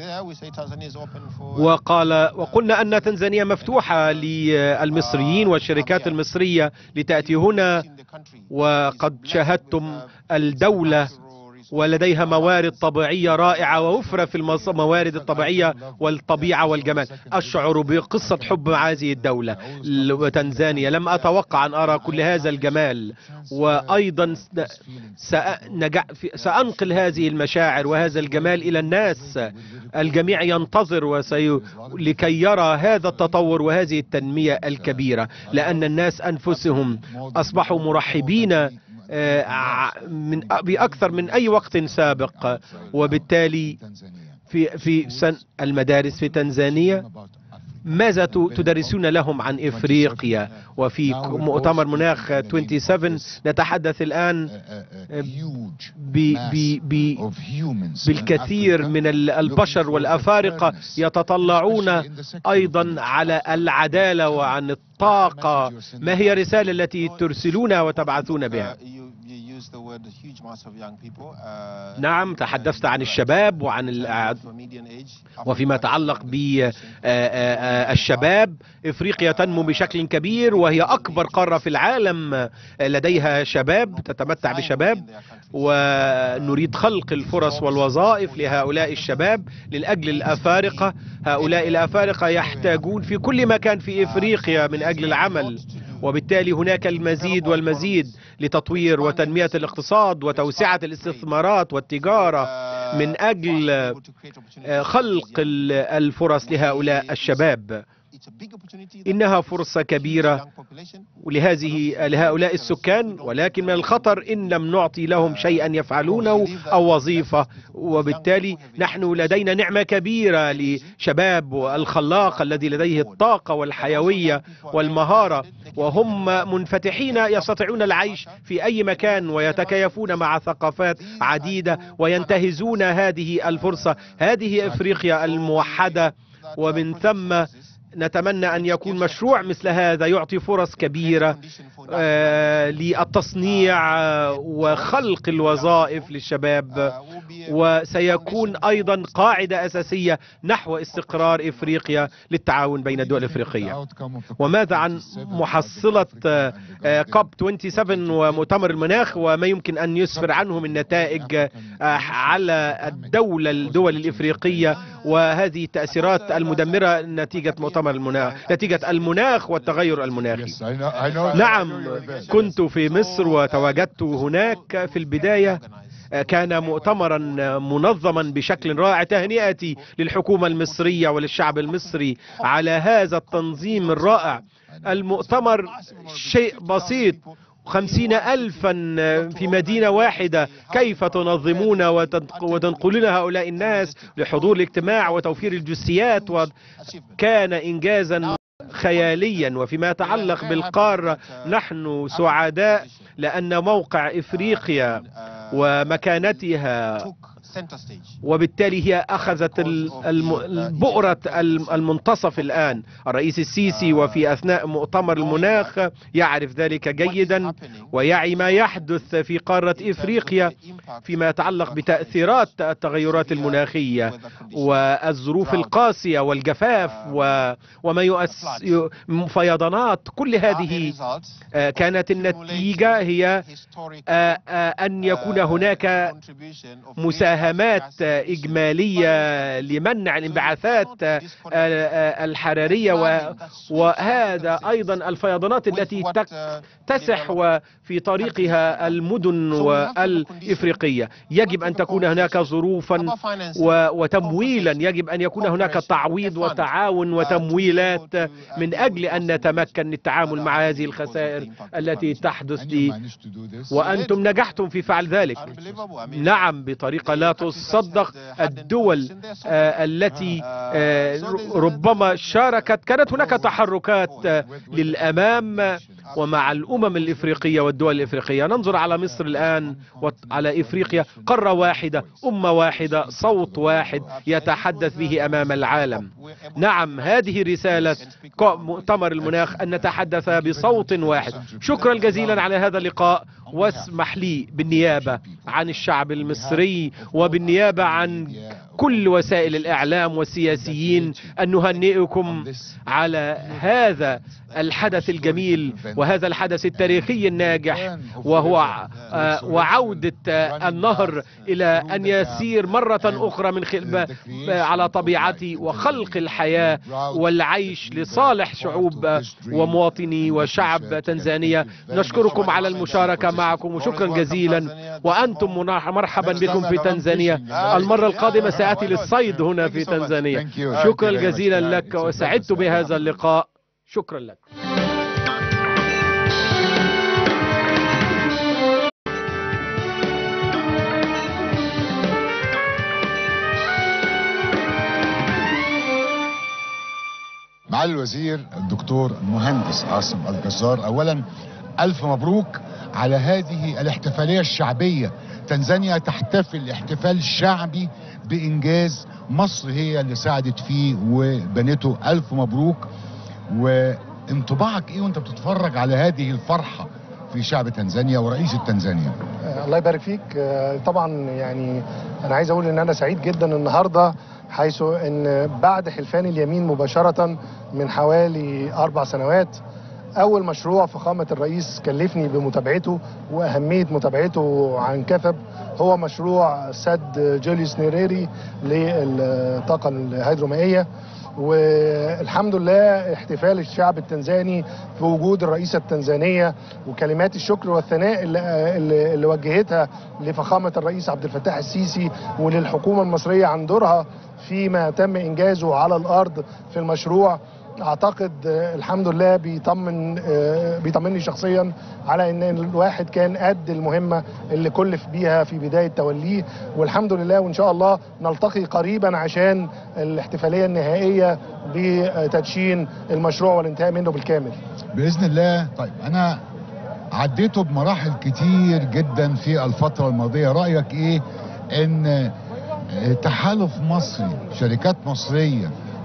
S20: وقلنا أن تنزانيا مفتوحة للمصريين والشركات المصرية لتأتي هنا. وقد شاهدتم الدولة ولديها موارد طبيعية رائعة ووفرة في الموارد الطبيعية والطبيعة والجمال. أشعر بقصة حب مع هذه الدولة وتنزانيا. لم أتوقع أن أرى كل هذا الجمال، وأيضا سأنقل هذه المشاعر وهذا الجمال إلى الناس. الجميع ينتظر لكي يرى هذا التطور وهذه التنمية الكبيرة، لأن الناس أنفسهم أصبحوا مرحبين بأكثر من أي وقت سابق. وبالتالي في المدارس في تنزانيا ماذا تدرسون لهم عن إفريقيا؟ وفي مؤتمر مناخ 27 نتحدث الآن بالكثير من البشر والأفارقة يتطلعون أيضا على العدالة وعن الطاقة. ما هي الرسالة التي ترسلونها وتبعثون بها؟ نعم، تحدثت عن الشباب وفيما يتعلق بالشباب، إفريقيا تنمو بشكل كبير، وهي أكبر قارة في العالم لديها شباب، تتمتع بشباب، ونريد خلق الفرص والوظائف لهؤلاء الشباب لأجل الأفارقة. هؤلاء الأفارقة يحتاجون في كل مكان في إفريقيا من أجل العمل، وبالتالي هناك المزيد والمزيد لتطوير وتنمية الاقتصاد وتوسعة الاستثمارات والتجارة من أجل خلق الفرص لهؤلاء الشباب. إنها فرصة كبيرة لهؤلاء السكان، ولكن من الخطر إن لم نعطي لهم شيئا يفعلونه أو وظيفة. وبالتالي نحن لدينا نعمة كبيرة لشباب الخلاق الذي لديه الطاقة والحيوية والمهارة، وهم منفتحين يستطيعون العيش في أي مكان ويتكيفون مع ثقافات عديدة وينتهزون هذه الفرصة. هذه إفريقيا الموحدة، ومن ثم نتمنى أن يكون مشروع مثل هذا يعطي فرص كبيرة للتصنيع وخلق الوظائف للشباب، وسيكون أيضا قاعدة أساسية نحو استقرار إفريقيا للتعاون بين الدول الإفريقية. وماذا عن محصلة كوب 27 ومؤتمر المناخ وما يمكن أن يسفر عنه من نتائج على الدول الإفريقية وهذه التأثيرات المدمرة نتيجة مؤتمر المناخ، نتيجة المناخ والتغير المناخي؟ نعم، كنت في مصر وتواجدت هناك في البداية. كان مؤتمرا منظما بشكل رائع. تهنئتي للحكومة المصرية وللشعب المصري على هذا التنظيم الرائع. المؤتمر شيء بسيط، 50,000 في مدينة واحدة، كيف تنظمون وتنقلون هؤلاء الناس لحضور الاجتماع وتوفير الجثيات، وكان إنجازا خياليا. وفيما يتعلق بالقارة نحن سعداء لأن موقع إفريقيا ومكانتها وبالتالي هي أخذت بؤرة المنتصف الآن. الرئيس السيسي وفي أثناء مؤتمر المناخ يعرف ذلك جيدا ويعي ما يحدث في قارة إفريقيا فيما يتعلق بتأثيرات التغيرات المناخية والظروف القاسية والجفاف وما فيضانات. كل هذه كانت النتيجة هي أن يكون هناك مساهمات إجمالية لمنع الانبعاثات الحرارية، وهذا أيضا الفيضانات التي تسح في طريقها المدن الإفريقية. يجب أن تكون هناك ظروفا وتمويلا، يجب أن يكون هناك تعويض وتعاون وتمويلات من أجل أن نتمكن من التعامل مع هذه الخسائر التي تحدث وأنتم نجحتم في فعل ذلك. نعم، بطريقة لا تصدق. الدول التي ربما شاركت كانت هناك تحركات للأمام، ومع الأمم الإفريقية والدول الإفريقية. ننظر على مصر الآن وعلى إفريقيا، قارة واحدة، أمة واحدة، صوت واحد يتحدث به أمام العالم. نعم، هذه رسالة مؤتمر المناخ أن نتحدث بصوت واحد. شكرا جزيلا على هذا اللقاء، واسمح لي بالنيابة عن الشعب المصري وبالنيابة عن كل وسائل الإعلام والسياسيين أن نهنئكم على هذا الحدث الجميل وهذا الحدث التاريخي الناجح، وهو وعودة النهر إلى أن يسير مرة أخرى من على طبيعته، وخلق الحياة والعيش لصالح شعوب ومواطني وشعب تنزانيا. نشكركم على المشاركة معكم، وشكرا جزيلا، وأنتم مرحبا بكم في تنزانيا. المرة القادمة سأتي للصيد هنا في تنزانيا. شكرا جزيلا لك، وسعدت بهذا اللقاء. شكرا لك.
S19: معالي الوزير الدكتور المهندس عاصم الجزار، اولا الف مبروك على هذه الاحتفالية الشعبية. تنزانيا تحتفل احتفال شعبي بإنجاز مصر هي اللي ساعدت فيه وبنته. ألف مبروك. وانطباعك ايه وانت بتتفرج على هذه الفرحة في شعب تنزانيا ورئيس تنزانيا؟
S21: الله يبارك فيك. طبعا يعني انا عايز اقول ان انا سعيد جدا النهارده، حيث ان بعد حلفان اليمين مباشرة من حوالي 4 سنوات أول مشروع فخامة الرئيس كلفني بمتابعته وأهمية متابعته عن كثب هو مشروع سد جوليوس نيريري للطاقة الهيدرومائية. والحمد لله احتفال الشعب التنزاني في وجود الرئيسة التنزانية وكلمات الشكر والثناء اللي وجهتها لفخامة الرئيس عبد الفتاح السيسي وللحكومة المصرية عن دورها فيما تم إنجازه على الأرض في المشروع. اعتقد الحمد لله بيطمني شخصيا على ان الواحد كان قد المهمه اللي كلف بيها في بدايه توليه، والحمد لله. وان شاء الله نلتقي قريبا عشان الاحتفاليه النهائيه بتدشين المشروع والانتهاء منه بالكامل
S19: باذن الله. طيب انا عديته بمراحل كتير جدا في الفتره الماضيه، رايك ايه ان تحالف مصري، شركات مصريه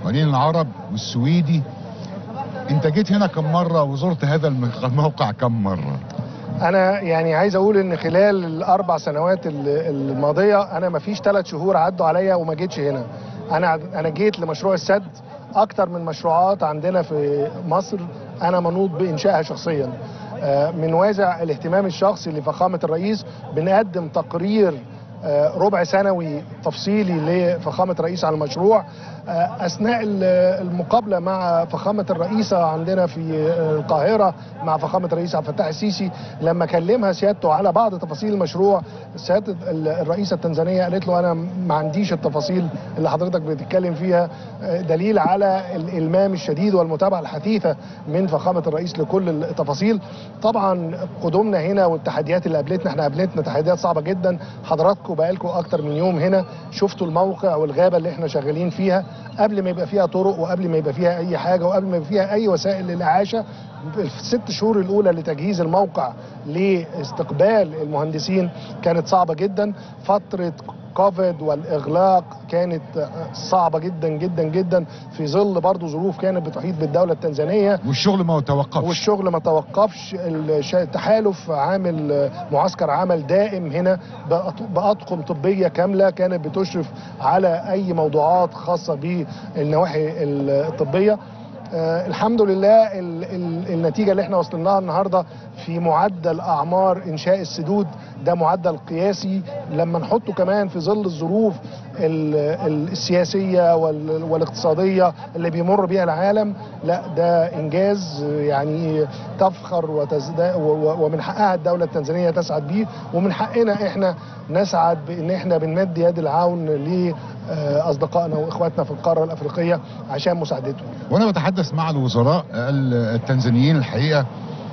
S19: القوانين العرب والسويدي. انت جيت هنا كم مرة وزرت هذا الموقع كم مرة؟
S21: انا يعني عايز اقول ان خلال ال4 سنوات الماضية انا ما فيش 3 شهور عدوا عليا وما جيتش هنا. انا جيت لمشروع السد، اكتر من مشروعات عندنا في مصر انا منوط بانشائها شخصيا. من وازع الاهتمام الشخصي لفخامة الرئيس بنقدم تقرير ربع سنوي تفصيلي لفخامة الرئيس على المشروع. أثناء المقابلة مع فخامة الرئيسة عندنا في القاهرة مع فخامة الرئيس عبد الفتاح السيسي، لما كلمها سيادته على بعض تفاصيل المشروع، سيادة الرئيسة التنزانية قالت له أنا ما عنديش التفاصيل اللي حضرتك بتتكلم فيها، دليل على الإلمام الشديد والمتابعة الحثيثة من فخامة الرئيس لكل التفاصيل. طبعا قدومنا هنا والتحديات اللي قابلتنا، احنا قابلتنا تحديات صعبة جدا. حضراتكم بقالكم أكتر من يوم هنا، شفتوا الموقع والغابة اللي احنا شغالين فيها قبل ما يبقى فيها طرق وقبل ما يبقى فيها اي حاجه وقبل ما يبقى فيها اي وسائل للاعاشه. في ال6 شهور الاولى لتجهيز الموقع لاستقبال المهندسين كانت صعبه جدا. فتره كوفيد والاغلاق كانت صعبه جدا جدا جدا في ظل برضو ظروف كانت بتحيط بالدوله التنزانيه،
S19: والشغل ما توقفش. التحالف عامل معسكر عمل دائم هنا باطقم طبيه كامله كانت بتشرف على اي موضوعات خاصه بالنواحي الطبيه. الحمد لله النتيجة اللي احنا وصلناها النهاردة في معدل أعمار إنشاء السدود ده معدل قياسي، لما نحطه كمان في ظل الظروف السياسية والاقتصادية اللي بيمر بيها العالم، لا ده إنجاز يعني تفخر ومن حقها الدولة التنزانية تسعد بيه، ومن حقنا احنا نسعد بان احنا بنمد يد العون لأصدقائنا وإخواتنا في القارة الأفريقية عشان مساعدتهم. وانا بتحدث مع الوزراء التنزانيين الحقيقة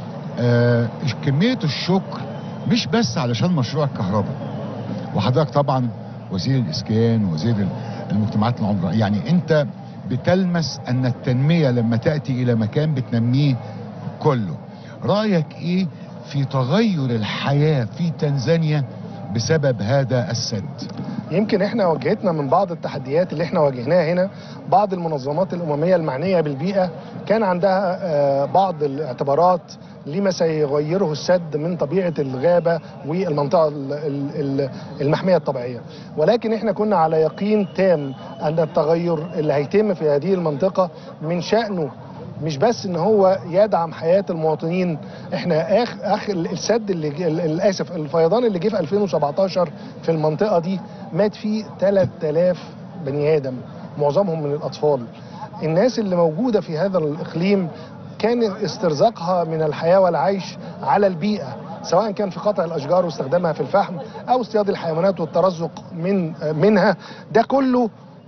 S19: كمية الشكر مش بس علشان مشروع الكهرباء، وحضرتك طبعا وزير الإسكان ووزير المجتمعات العمرانية، يعني انت بتلمس ان التنمية لما تأتي الى مكان بتنميه كله. رأيك ايه في تغير الحياة في تنزانيا بسبب هذا السد؟
S21: يمكن احنا واجهتنا من بعض التحديات اللي احنا واجهناها هنا. بعض المنظمات الأممية المعنية بالبيئة كان عندها بعض الاعتبارات لما سيغيره السد من طبيعة الغابة والمنطقة المحمية الطبيعية، ولكن احنا كنا على يقين تام أن التغير اللي هيتم في هذه المنطقة من شأنه مش بس ان هو يدعم حياة المواطنين. احنا السد اللي الفيضان اللي جه في 2017 في المنطقة دي مات فيه 3000 بني آدم، معظمهم من الأطفال. الناس اللي موجودة في هذا الإقليم كان استرزاقها من الحياة والعيش على البيئة، سواء كان في قطع الأشجار واستخدامها في الفحم أو اصطياد الحيوانات والترزق منها. ده كله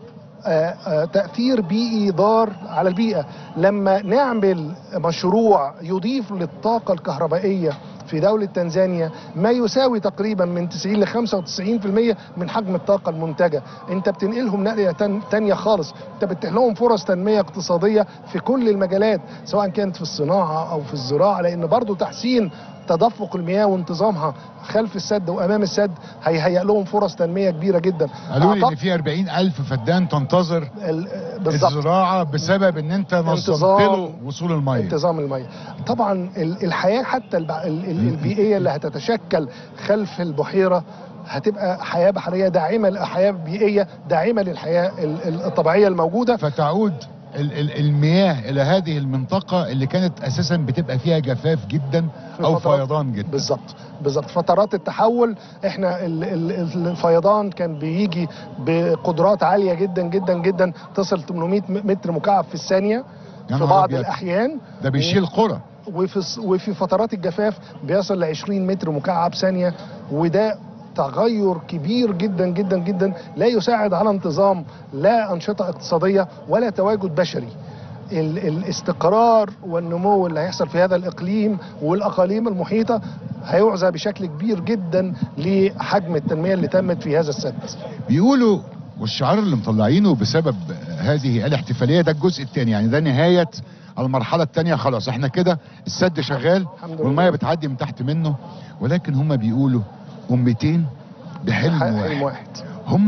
S21: تأثير بيئي ضار على البيئة. لما نعمل مشروع يضيف للطاقة الكهربائية في دولة تنزانيا ما يساوي تقريبا من 90 ل 95% من حجم الطاقة المنتجة، انت بتنقلهم نقلة تانية خالص، انت بتتيح لهم فرص تنمية اقتصادية في كل المجالات سواء كانت في الصناعة او في الزراعة، لان برضو تحسين تدفق المياه وانتظامها خلف السد وامام السد هيهيئ لهم فرص تنميه كبيره جدا.
S19: قالوا لي ان في 40,000 فدان تنتظر الزراعه بسبب ان انت نظمت له وصول الميه،
S21: انتظام الميه. طبعا الحياه حتى البيئيه اللي هتتشكل خلف البحيره هتبقى حياه بحريه داعمه، حياه بيئيه داعمه للحياه الطبيعيه الموجوده،
S19: فتعود المياه الى هذه المنطقة اللي كانت اساسا بتبقى فيها جفاف جدا او فيضان جدا.
S21: بالظبط فترات التحول احنا الفيضان كان بيجي بقدرات عالية جدا جدا جدا تصل 800 متر مكعب في الثانية في بعض الاحيان،
S19: ده بيشيل قرى.
S21: وفي فترات الجفاف بيصل ل 20 متر مكعب ثانية، وده تغير كبير جدا جدا جدا لا يساعد على انتظام لا أنشطة اقتصادية ولا تواجد بشري. الاستقرار والنمو اللي هيحصل في هذا الإقليم والأقاليم المحيطة هيعزى بشكل كبير جدا لحجم التنمية اللي تمت في هذا السد.
S19: بيقولوا والشعار اللي مطلعينه بسبب هذه الاحتفالية ده الجزء الثاني، يعني ده نهاية المرحلة الثانية، خلاص احنا كده السد شغال والمية بتعدي من تحت منه، ولكن هم بيقولوا أمتين بحلم واحد. هم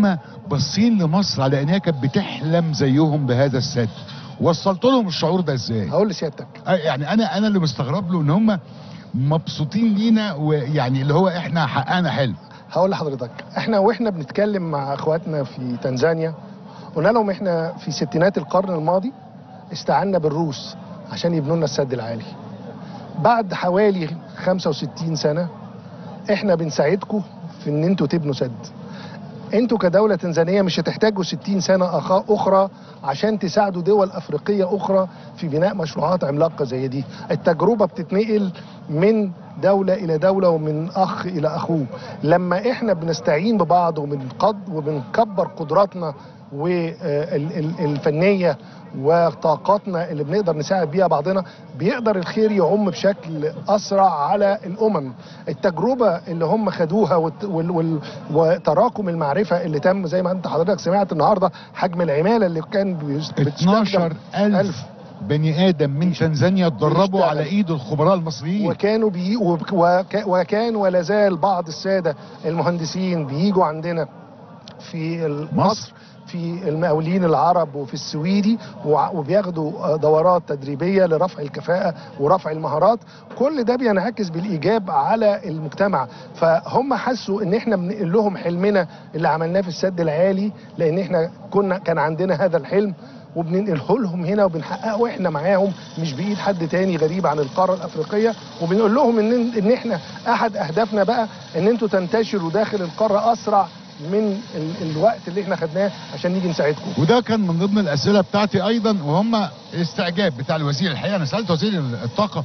S19: باصين لمصر على انها كانت بتحلم زيهم بهذا السد. وصلت لهم الشعور ده ازاي؟
S21: هقول لسيادتك
S19: يعني انا اللي مستغرب له ان هم مبسوطين لينا، ويعني اللي هو احنا حققنا حلم.
S21: هقول لحضرتك، واحنا بنتكلم مع اخواتنا في تنزانيا قلنا لهم احنا في ستينات القرن الماضي استعنا بالروس عشان يبنوا لنا السد العالي. بعد حوالي 65 سنه احنا بنساعدكم في ان انتوا تبنوا سد. انتوا كدوله تنزانيه مش هتحتاجوا 60 سنه اخرى عشان تساعدوا دول افريقيه اخرى في بناء مشروعات عملاقه زي دي. التجربه بتتنقل من دوله الى دوله ومن اخ الى اخوه. لما احنا بنستعين ببعض وبنكبر قدراتنا والفنيه وطاقاتنا اللي بنقدر نساعد بيها بعضنا، بيقدر الخير يعم بشكل اسرع على الامم. التجربه اللي هم خدوها وتراكم المعرفه اللي تم زي ما انت حضرتك سمعت النهارده، حجم العماله اللي كان
S19: 12,000 بني ادم من تنزانيا اتدربوا على ايد الخبراء المصريين،
S21: وكانوا وكان ولا زال بعض الساده المهندسين بييجوا عندنا في مصر في المقاولين العرب وفي السويدي وبياخدوا دورات تدريبيه لرفع الكفاءه ورفع المهارات. كل ده بينعكس بالايجاب على المجتمع. فهم حسوا ان احنا بنقول لهم حلمنا اللي عملناه في السد العالي، لان احنا كان عندنا هذا الحلم وبننقله لهم هنا وبنحققه احنا معاهم، مش بايد حد تاني غريب عن القاره الافريقيه. وبنقول لهم ان احنا احد اهدافنا بقى ان انتوا تنتشروا داخل القاره اسرع من الوقت اللي احنا خدناه عشان نيجي نساعدكم.
S19: وده كان من ضمن الاسئله بتاعتي ايضا، وهم الاستعجاب بتاع الوزير. الحقيقه انا سالت وزير الطاقه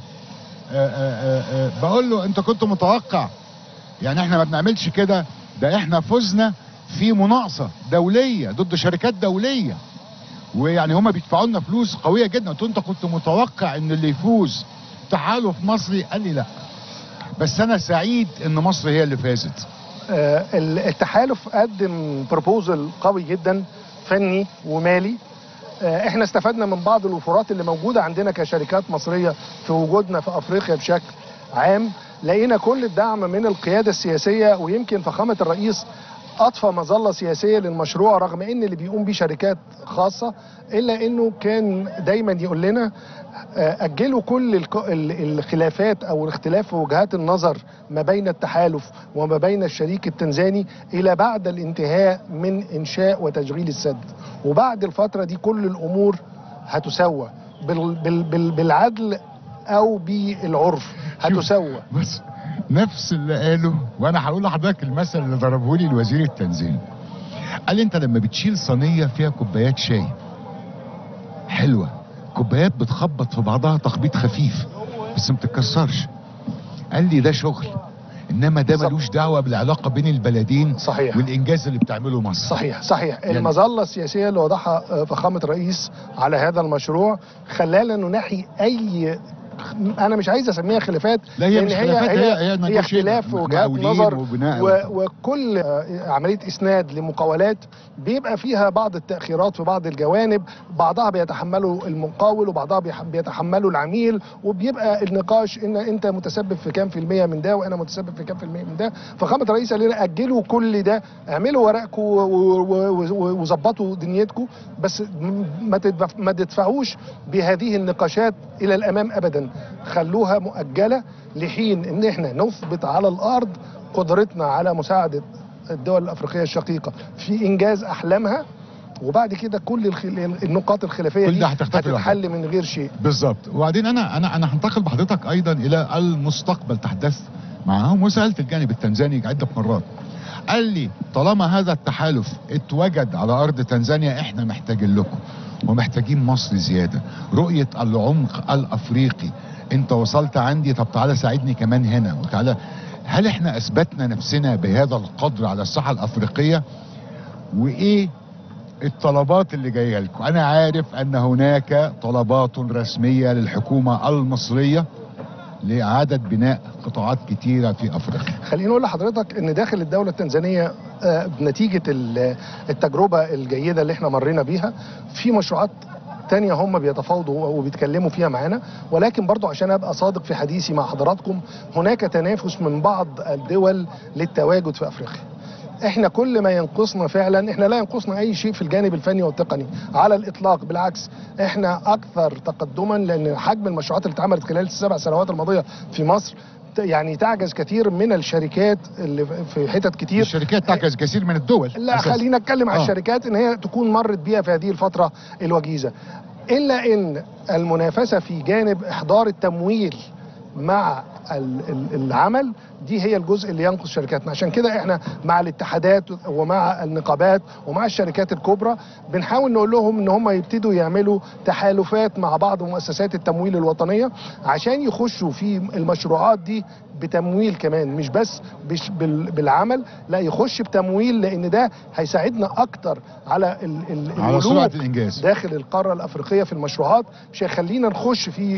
S19: بقول له انت كنت متوقع يعني احنا ما بنعملش كده، ده احنا فزنا في مناقصه دوليه ضد شركات دوليه، ويعني هم بيدفعوا لنا فلوس قويه جدا. قلت له انت كنت متوقع ان اللي يفوز تحالف مصري؟ قال لي لا، بس انا سعيد ان مصر هي اللي فازت.
S21: التحالف قدم بروبوزل قوي جدا فني ومالي. احنا استفدنا من بعض الوفرات اللي موجوده عندنا كشركات مصريه في وجودنا في افريقيا بشكل عام. لقينا كل الدعم من القياده السياسيه، ويمكن فخامه الرئيس اضفى مظله سياسيه للمشروع رغم ان اللي بيقوم بيه شركات خاصه، الا انه كان دايما يقول لنا اجلوا كل الخلافات او الاختلاف في وجهات النظر ما بين التحالف وما بين الشريك التنزاني الى بعد الانتهاء من انشاء وتشغيل السد. وبعد الفتره دي كل الامور هتسوى بالعدل او بالعرف، هتسوى.
S19: بس نفس اللي قاله، وانا هقول لحضرتك المثل اللي ضربه لي الوزير التنزاني. قال لي انت لما بتشيل صينيه فيها كوبايات شاي حلوه، كوبايات بتخبط في بعضها تخبيط خفيف بس ما بتتكسرش، قال لي ده شغل، انما ده ملوش دعوه بالعلاقه بين البلدين.
S21: صحيح.
S19: والانجاز اللي بتعمله مصر.
S21: صحيح. يعني المظله السياسيه اللي وضعها فخامه الرئيس على هذا المشروع خلانا ننحي اي، انا مش عايز اسميها خلافات،
S19: لا هي مش خلافات،
S21: هي اختلاف في وجهات نظر، وكل عمليه اسناد لمقاولات بيبقى فيها بعض التاخيرات في بعض الجوانب، بعضها بيتحمله المقاول وبعضها بيتحمله العميل، وبيبقى النقاش ان انت متسبب في كام في المية من ده وانا متسبب في كام في المية من ده. فخامه الرئيس قال لنا اجلوا كل ده، اعملوا ورقكم وظبطوا دنيتكم، بس ما تدفعوش بهذه النقاشات الى الامام ابدا، خلوها مؤجله لحين ان احنا نثبت على الارض قدرتنا على مساعده الدول الافريقيه الشقيقه في انجاز احلامها، وبعد كده كل النقاط الخلافيه دي هتتحل من غير شيء.
S19: بالظبط. وبعدين انا هنتقل بحضرتك ايضا الى المستقبل. تحدثت معهم وسالت الجانب التنزاني عده مرات، قال لي طالما هذا التحالف اتوجد على ارض تنزانيا احنا محتاجين لكم ومحتاجين مصر زياده، رؤيه العمق الافريقي. انت وصلت عندي، طب تعالى ساعدني كمان هنا، وتعالى. هل احنا اثبتنا نفسنا بهذا القدر على الساحه الافريقيه؟ وايه الطلبات اللي جايه لكم؟ انا عارف ان هناك طلبات رسميه للحكومه المصريه لإعادة بناء قطاعات كتيرة في أفريقيا.
S21: خليني أقول لحضرتك إن داخل الدولة التنزانية بنتيجة التجربة الجيدة اللي احنا مرينا بيها، في مشروعات تانية هم بيتفاوضوا وبيتكلموا فيها معانا، ولكن برضو عشان أبقى صادق في حديثي مع حضراتكم، هناك تنافس من بعض الدول للتواجد في أفريقيا. احنا كل ما ينقصنا فعلا، احنا لا ينقصنا اي شيء في الجانب الفني والتقني على الاطلاق، بالعكس احنا اكثر تقدما، لان حجم المشروعات اللي اتعملت خلال ال7 سنوات الماضيه في مصر يعني تعجز كثير من الشركات اللي في حتت كتير.
S19: الشركات تعجز كثير من الدول.
S21: لا خلينا نتكلم على الشركات ان هي تكون مرت بيها في هذه الفتره الوجيزه، الا ان المنافسه في جانب احضار التمويل مع العمل دي هي الجزء اللي ينقص شركاتنا. عشان كده احنا مع الاتحادات ومع النقابات ومع الشركات الكبرى بنحاول نقول لهم ان هم يبتدوا يعملوا تحالفات مع بعض مؤسسات التمويل الوطنيه عشان يخشوا في المشروعات دي بتمويل كمان، مش بس بالعمل، لا يخش بتمويل، لان ده هيساعدنا اكتر على
S19: على سرعه الانجاز
S21: داخل القاره الافريقيه في المشروعات، مش هيخلينا نخش في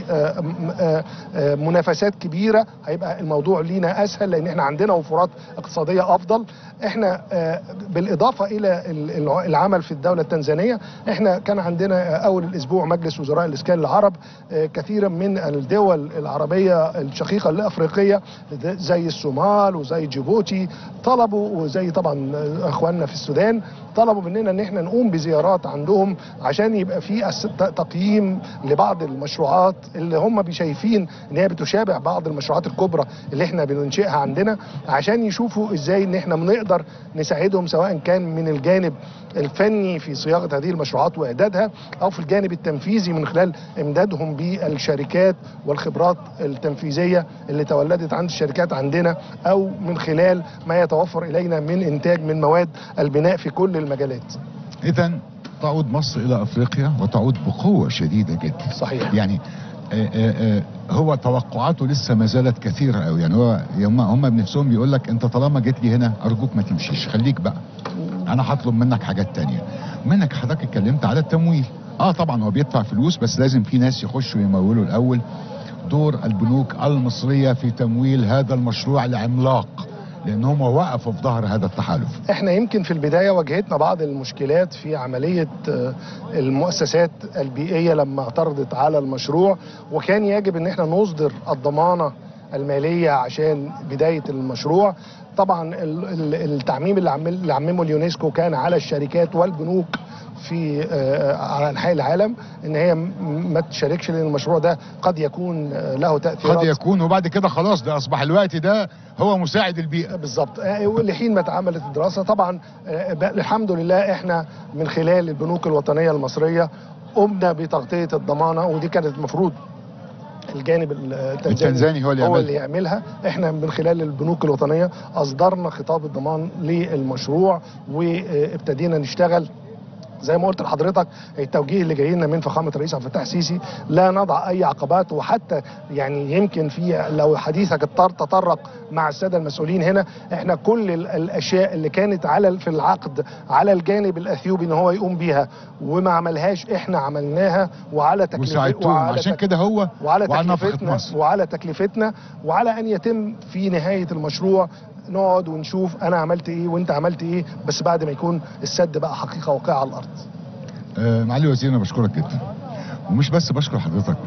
S21: منافسات كبيره، هيبقى الموضوع لينا اسهل لان احنا عندنا وفرات اقتصاديه افضل. احنا بالاضافه الى العمل في الدوله التنزانيه، احنا كان عندنا اول الاسبوع مجلس وزراء الاسكان العرب، كثيرا من الدول العربيه الشقيقه الافريقيه زي الصومال وزي جيبوتي طلبوا، وزي طبعا اخواننا في السودان طلبوا مننا ان احنا نقوم بزيارات عندهم عشان يبقى في تقييم لبعض المشروعات اللي هم شايفين ان هي بتشابه بعض المشروعات الكبرى اللي احنا بننشئها عندنا، عشان يشوفوا ازاي ان احنا بنقدر نساعدهم سواء كان من الجانب الفني في صياغه هذه المشروعات واعدادها، او في الجانب التنفيذي من خلال امدادهم بالشركات والخبرات التنفيذيه اللي تولدت عند الشركات عندنا، او من خلال ما يتوفر الينا من انتاج من مواد البناء في كل المجالات.
S19: اذا تعود مصر الى افريقيا وتعود بقوه شديده جدا.
S21: صحيح.
S19: يعني هو توقعاته لسه ما زالت كثيره قوي، يعني هو هم بنفسهم بيقول لك انت طالما جيت لي هنا ارجوك ما تمشيش، خليك بقى، انا هطلب منك حاجات تانية. منك حضرتك اتكلمت على التمويل، طبعا هو بيدفع فلوس بس لازم في ناس يخشوا يمولوا الاول. دور البنوك المصريه في تمويل هذا المشروع العملاق، لان هم وقفوا في ظهر هذا التحالف.
S21: احنا يمكن في البدايه واجهتنا بعض المشكلات في عمليه المؤسسات البيئيه لما اعترضت على المشروع، وكان يجب ان احنا نصدر الضمانه الماليه عشان بدايه المشروع. طبعا التعميم اللي عممه اليونسكو كان على الشركات والبنوك في على انحاء العالم ان هي ما تشاركش، لان المشروع ده قد يكون له تاثيرات،
S19: قد يكون، وبعد كده خلاص ده اصبح الوقت ده هو مساعد البيئه.
S21: بالظبط. لحين ما اتعملت الدراسه طبعا الحمد لله احنا من خلال البنوك الوطنيه المصريه قمنا بتغطيه الضمانه، ودي كانت المفروض الجانب التنزاني هو اللي يعملها. احنا من خلال البنوك الوطنيه اصدرنا خطاب الضمان للمشروع وابتدينا نشتغل. زي ما قلت لحضرتك التوجيه اللي جاي لنا من فخامه الرئيس عبد الفتاح السيسي لا نضع اي عقبات، وحتى يعني يمكن في لو حديثك تطرق مع الساده المسؤولين هنا، احنا كل الاشياء اللي كانت في العقد على الجانب الاثيوبي ان هو يقوم بيها وما عملهاش احنا عملناها، وعلى تكلفتنا،
S19: عشان كده هو
S21: وعلى تكلفتنا وعلى ان يتم في نهايه المشروع نقعد ونشوف انا عملت ايه وانت عملت ايه، بس بعد ما يكون السد بقى حقيقه واقعه على الارض.
S19: معالي الوزير انا بشكرك جدا، ومش بس بشكر حضرتك،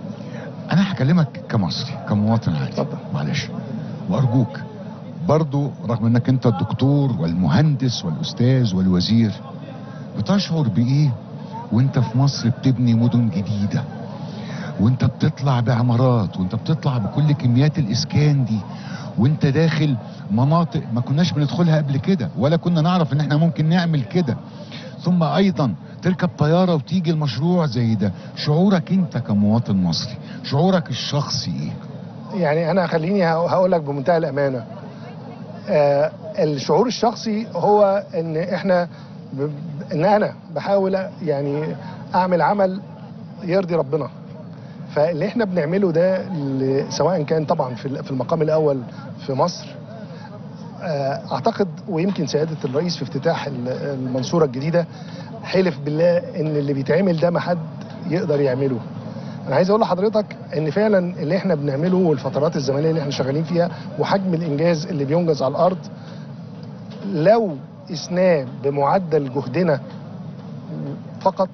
S19: انا هكلمك كمصري كمواطن عادي، معلش، وارجوك برضو رغم انك انت الدكتور والمهندس والاستاذ والوزير، بتشعر بايه وانت في مصر بتبني مدن جديده، وانت بتطلع بعمارات، وانت بتطلع بكل كميات الاسكان دي، وانت داخل مناطق ما كناش بندخلها قبل كده ولا كنا نعرف ان احنا ممكن نعمل كده، ثم ايضا تركب طيارة وتيجي المشروع زي ده. شعورك انت كمواطن مصري، شعورك الشخصي ايه؟
S21: يعني انا خليني هقول لك بمنتهى الامانة، الشعور الشخصي هو ان ان انا بحاول يعني اعمل عمل يرضي ربنا. فاللي احنا بنعمله ده سواء كان طبعا في المقام الاول في مصر، اعتقد ويمكن سيادة الرئيس في افتتاح المنصورة الجديدة حلف بالله ان اللي بيتعمل ده ما حد يقدر يعمله. انا عايز اقول لحضرتك ان فعلا اللي احنا بنعمله والفترات الزمنية اللي احنا شغالين فيها وحجم الانجاز اللي بينجز على الارض، لو قسناه بمعدل جهدنا فقط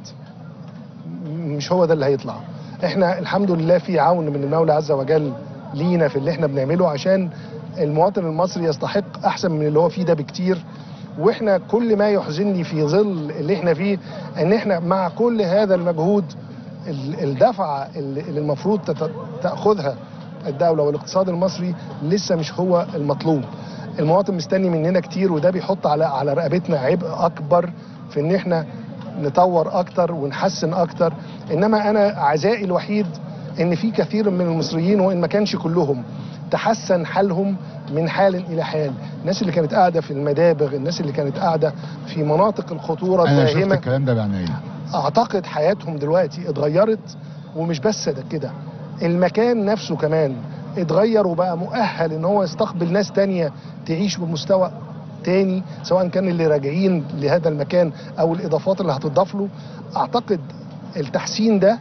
S21: مش هو ده اللي هيطلع. احنا الحمد لله في عون من المولى عز وجل لينا في اللي احنا بنعمله، عشان المواطن المصري يستحق احسن من اللي هو فيه ده بكتير. واحنا كل ما يحزنني في ظل اللي احنا فيه ان احنا مع كل هذا المجهود الدفعه اللي المفروض تاخذها الدوله والاقتصاد المصري لسه مش هو المطلوب. المواطن مستني مننا كتير، وده بيحط على رقبتنا عبء اكبر في ان احنا نطور اكتر ونحسن اكتر. انما انا عزائي الوحيد ان في كثير من المصريين وان ما كانش كلهم تحسن حالهم من حال الى حال. الناس اللي كانت قاعده في المدابغ، الناس اللي كانت قاعده في مناطق الخطوره الداهمه،
S19: انا شفت الكلام ده بعيني،
S21: اعتقد حياتهم دلوقتي اتغيرت. ومش بس ده كده، المكان نفسه كمان اتغير وبقى مؤهل ان هو يستقبل ناس تانية تعيش بمستوى تاني، سواء كان اللي راجعين لهذا المكان او الاضافات اللي هتضاف له. اعتقد التحسين ده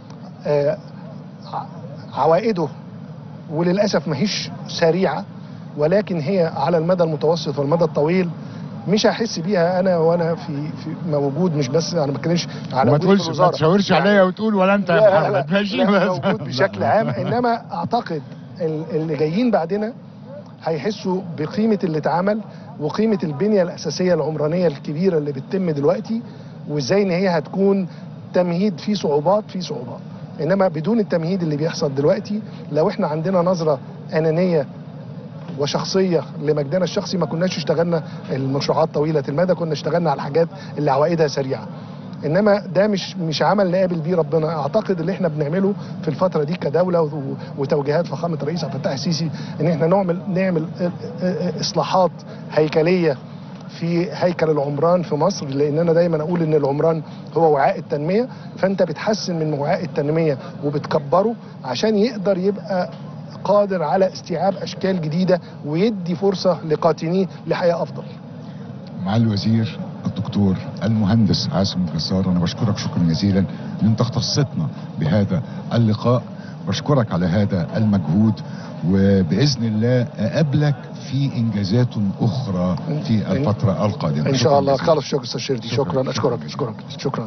S21: عوائده وللاسف ماهيش سريعه، ولكن هي على المدى المتوسط والمدى الطويل مش هحس بيها انا وانا في موجود. مش بس انا ما بتكلمش على وجود في الوزاره،
S19: ما تشاورش عليا وتقول ولا انت يا محمد، ماشي،
S21: موجود بشكل عام. انما اعتقد اللي جايين بعدنا هيحسوا بقيمه اللي اتعمل وقيمه البنيه الاساسيه العمرانيه الكبيره اللي بتتم دلوقتي، وازاي ان هي هتكون تمهيد فيه صعوبات انما بدون التمهيد اللي بيحصل دلوقتي، لو احنا عندنا نظره انانيه وشخصيه لمجدنا الشخصي ما كناش اشتغلنا المشروعات طويله المدى، كنا اشتغلنا على الحاجات اللي عوائدها سريعه. انما ده مش عمل نقابل بيه ربنا. اعتقد اللي احنا بنعمله في الفتره دي كدوله وتوجيهات فخامه الرئيس عبد الفتاح السيسي ان احنا نعمل اصلاحات هيكليه في هيكل العمران في مصر، لان انا دايما اقول ان العمران هو وعاء التنميه. فانت بتحسن من وعاء التنميه وبتكبره عشان يقدر يبقى قادر على استيعاب اشكال جديده ويدي فرصه لقاطنيه لحياه افضل.
S19: معالي الوزير الدكتور المهندس عاصم جسار، انا بشكرك شكرا جزيلا ان انت اختصتنا بهذا اللقاء. بشكرك على هذا المجهود، وباذن الله اقابلك في انجازات اخرى في الفتره القادمه
S21: ان شاء الله. خالص شكرا استاذ شردي، شكرا. اشكرك.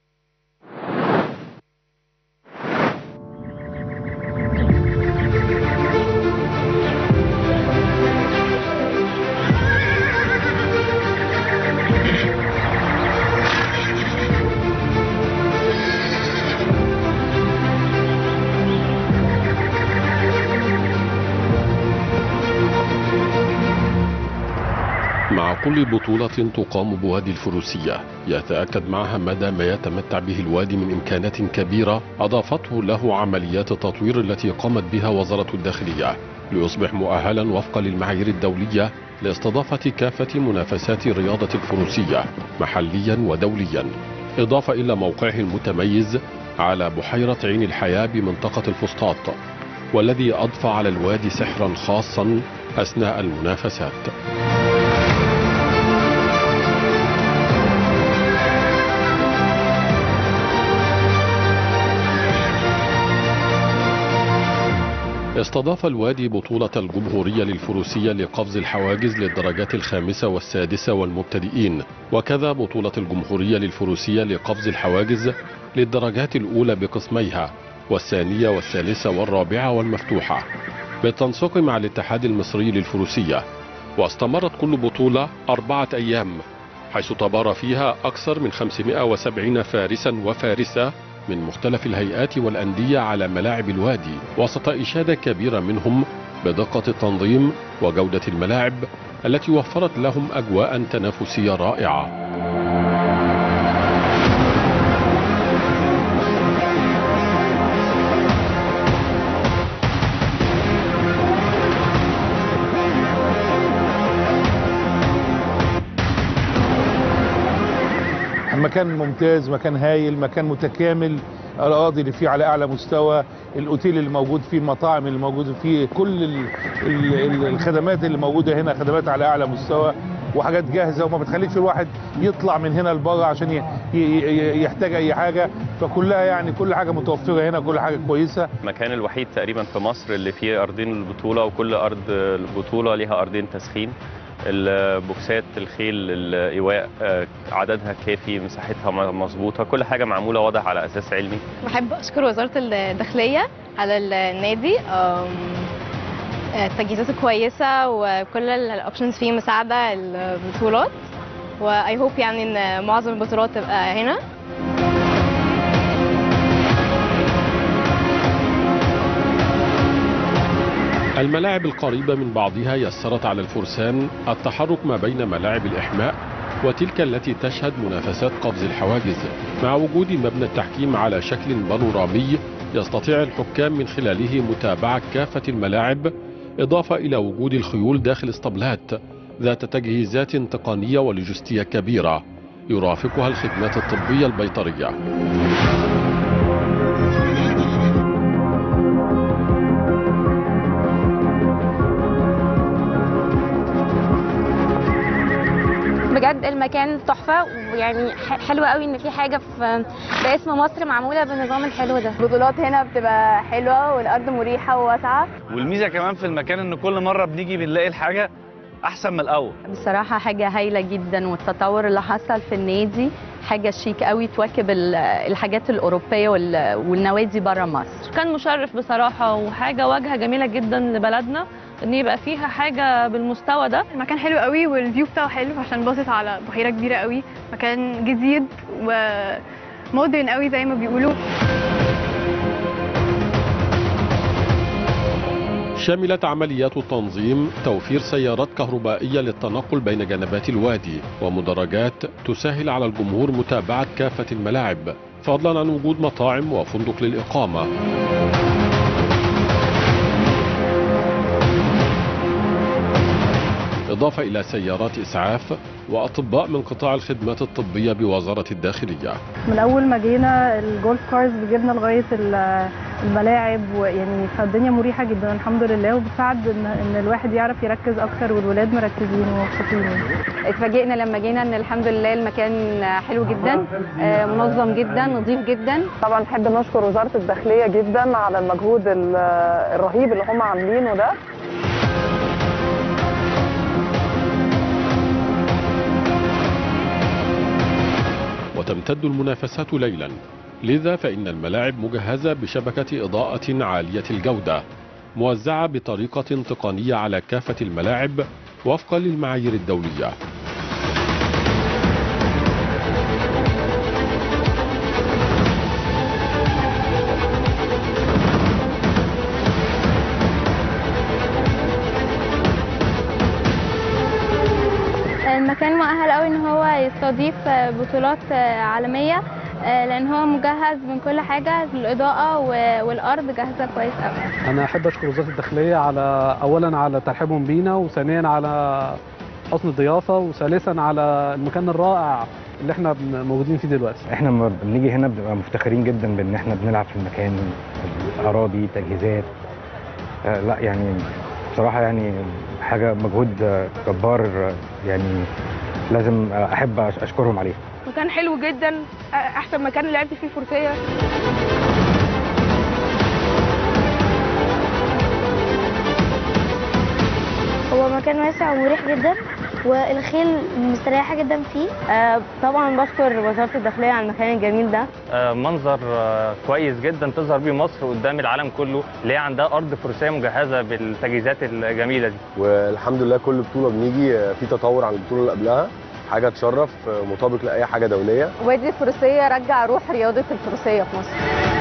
S2: مع كل بطولة تقام بوادي الفروسية يتأكد معها مدى ما يتمتع به الوادي من إمكانات كبيرة أضافته له عمليات التطوير التي قامت بها وزارة الداخلية ليصبح مؤهلا وفقا للمعايير الدولية لاستضافة كافة منافسات رياضة الفروسية محليا ودوليا، إضافة إلى موقعه المتميز على بحيرة عين الحياة بمنطقة الفسطاط، والذي أضفى على الوادي سحرا خاصا أثناء المنافسات. استضاف الوادي بطولة الجمهورية للفروسية لقفز الحواجز للدرجات الخامسة والسادسة والمبتدئين، وكذا بطولة الجمهورية للفروسية لقفز الحواجز للدرجات الأولى بقسميها والثانية والثالثة والرابعة والمفتوحة بالتنسيق مع الاتحاد المصري للفروسية. واستمرت كل بطولة 4 أيام، حيث تبارى فيها أكثر من 570 فارسا وفارسة من مختلف الهيئات والأندية على ملاعب الوادي، وسط إشادة كبيرة منهم بدقة التنظيم وجودة الملاعب التي وفرت لهم أجواء تنافسية رائعة.
S22: مكان ممتاز، مكان هايل، مكان متكامل، الأراضي اللي فيه على أعلى مستوى، الأوتيل اللي موجود فيه، المطاعم اللي موجودة فيه، كل الخدمات اللي موجودة هنا خدمات على أعلى مستوى وحاجات جاهزة، وما بتخليش الواحد يطلع من هنا لبره عشان يحتاج أي حاجة. فكلها يعني كل حاجة متوفرة هنا، كل حاجة كويسة.
S23: المكان الوحيد تقريبا في مصر اللي فيه أرضين البطولة، وكل أرض البطولة ليها أرضين تسخين. البوكسات الخيل الايواء عددها كافي، مساحتها مظبوطه، كل حاجه معموله واضح على اساس علمي.
S24: بحب اشكر وزاره الداخليه على النادي، التجهيزات كويسه وكل الاوبشنز فيه مساعده البطولات. واي هوب يعني ان معظم البطولات تبقى هنا.
S2: الملاعب القريبة من بعضها يسرت على الفرسان التحرك ما بين ملاعب الإحماء وتلك التي تشهد منافسات قفز الحواجز، مع وجود مبنى التحكيم على شكل بانورامي يستطيع الحكام من خلاله متابعة كافة الملاعب، إضافة إلى وجود الخيول داخل اسطبلات ذات تجهيزات تقنية ولوجستية كبيرة يرافقها الخدمات الطبية البيطرية.
S3: بجد المكان تحفه، ويعني حلو قوي ان في حاجه باسم مصر معموله بالنظام الحلو ده.
S24: البطولات هنا بتبقى حلوه والارض مريحه وواسعه،
S4: والميزه كمان في المكان ان كل مره بنيجي بنلاقي الحاجه احسن من الاول.
S5: بصراحه حاجه هايله جدا، والتطور اللي حصل في النادي حاجه شيك قوي تواكب الحاجات الاوروبيه والنوادي بره مصر.
S6: كان مشرف بصراحه، وحاجه واجهه جميله جدا لبلدنا ان يبقى فيها حاجه بالمستوى ده.
S24: المكان حلو قوي والفيو بتاعه حلو عشان باصص على بحيره كبيره قوي، مكان جديد ومودرن قوي زي ما بيقولوا.
S2: شملت عمليات التنظيم توفير سيارات كهربائية للتنقل بين جنبات الوادي ومدرجات تسهل على الجمهور متابعة كافة الملاعب، فضلا عن وجود مطاعم وفندق للإقامة. إضافة إلى سيارات إسعاف وأطباء من قطاع الخدمات الطبية بوزارة الداخلية.
S25: من أول ما جينا الجولف كارز بيجيبنا لغاية الملاعب، ويعني فالدنيا مريحة جدا الحمد لله، وبتساعد إن الواحد يعرف يركز أكتر، والولاد مركزين ومبسوطين.
S3: اتفاجئنا لما جينا إن الحمد لله المكان حلو جدا، منظم جدا، نظيف جدا.
S26: طبعا نحب نشكر وزارة الداخلية جدا على المجهود الرهيب اللي هم عاملينه ده.
S2: وتمتد المنافسات ليلا، لذا فإن الملاعب مجهزة بشبكة إضاءة عالية الجودة موزعة بطريقة تقنية على كافة الملاعب وفقا للمعايير الدولية.
S3: المكان مؤهل قوي ان هو يستضيف بطولات عالمية، لان هو مجهز من كل حاجة، الاضاءة والارض جاهزة كويس قوي.
S27: انا احب اشكر وزارة الداخلية اولا على ترحيبهم بينا، وثانيا على حسن الضيافة، وثالثا على المكان الرائع اللي احنا موجودين فيه دلوقتي.
S28: احنا لما بنيجي هنا بنبقى مفتخرين جدا بان احنا بنلعب في المكان، الاراضي، تجهيزات، لا يعني بصراحة يعني حاجة مجهود جبار، يعني لازم أحب أشكرهم عليه.
S24: مكان حلو جدا، أحسن مكان لعبت فيه الفروسية.
S3: هو مكان واسع ومريح جدا، والخيل مستريحة جدا فيه. طبعا بشكر وزارة الداخلية على المكان الجميل ده.
S23: منظر كويس جدا تظهر بيه مصر قدام العالم كله، اللي هي عندها أرض فروسية مجهزة بالتجهيزات الجميلة دي.
S29: والحمد لله كل بطولة بنيجي في تطور عن البطولة اللي قبلها، حاجة تشرف، مطابق لأي حاجة دولية.
S3: وادي الفروسية رجع روح رياضة الفروسية في مصر.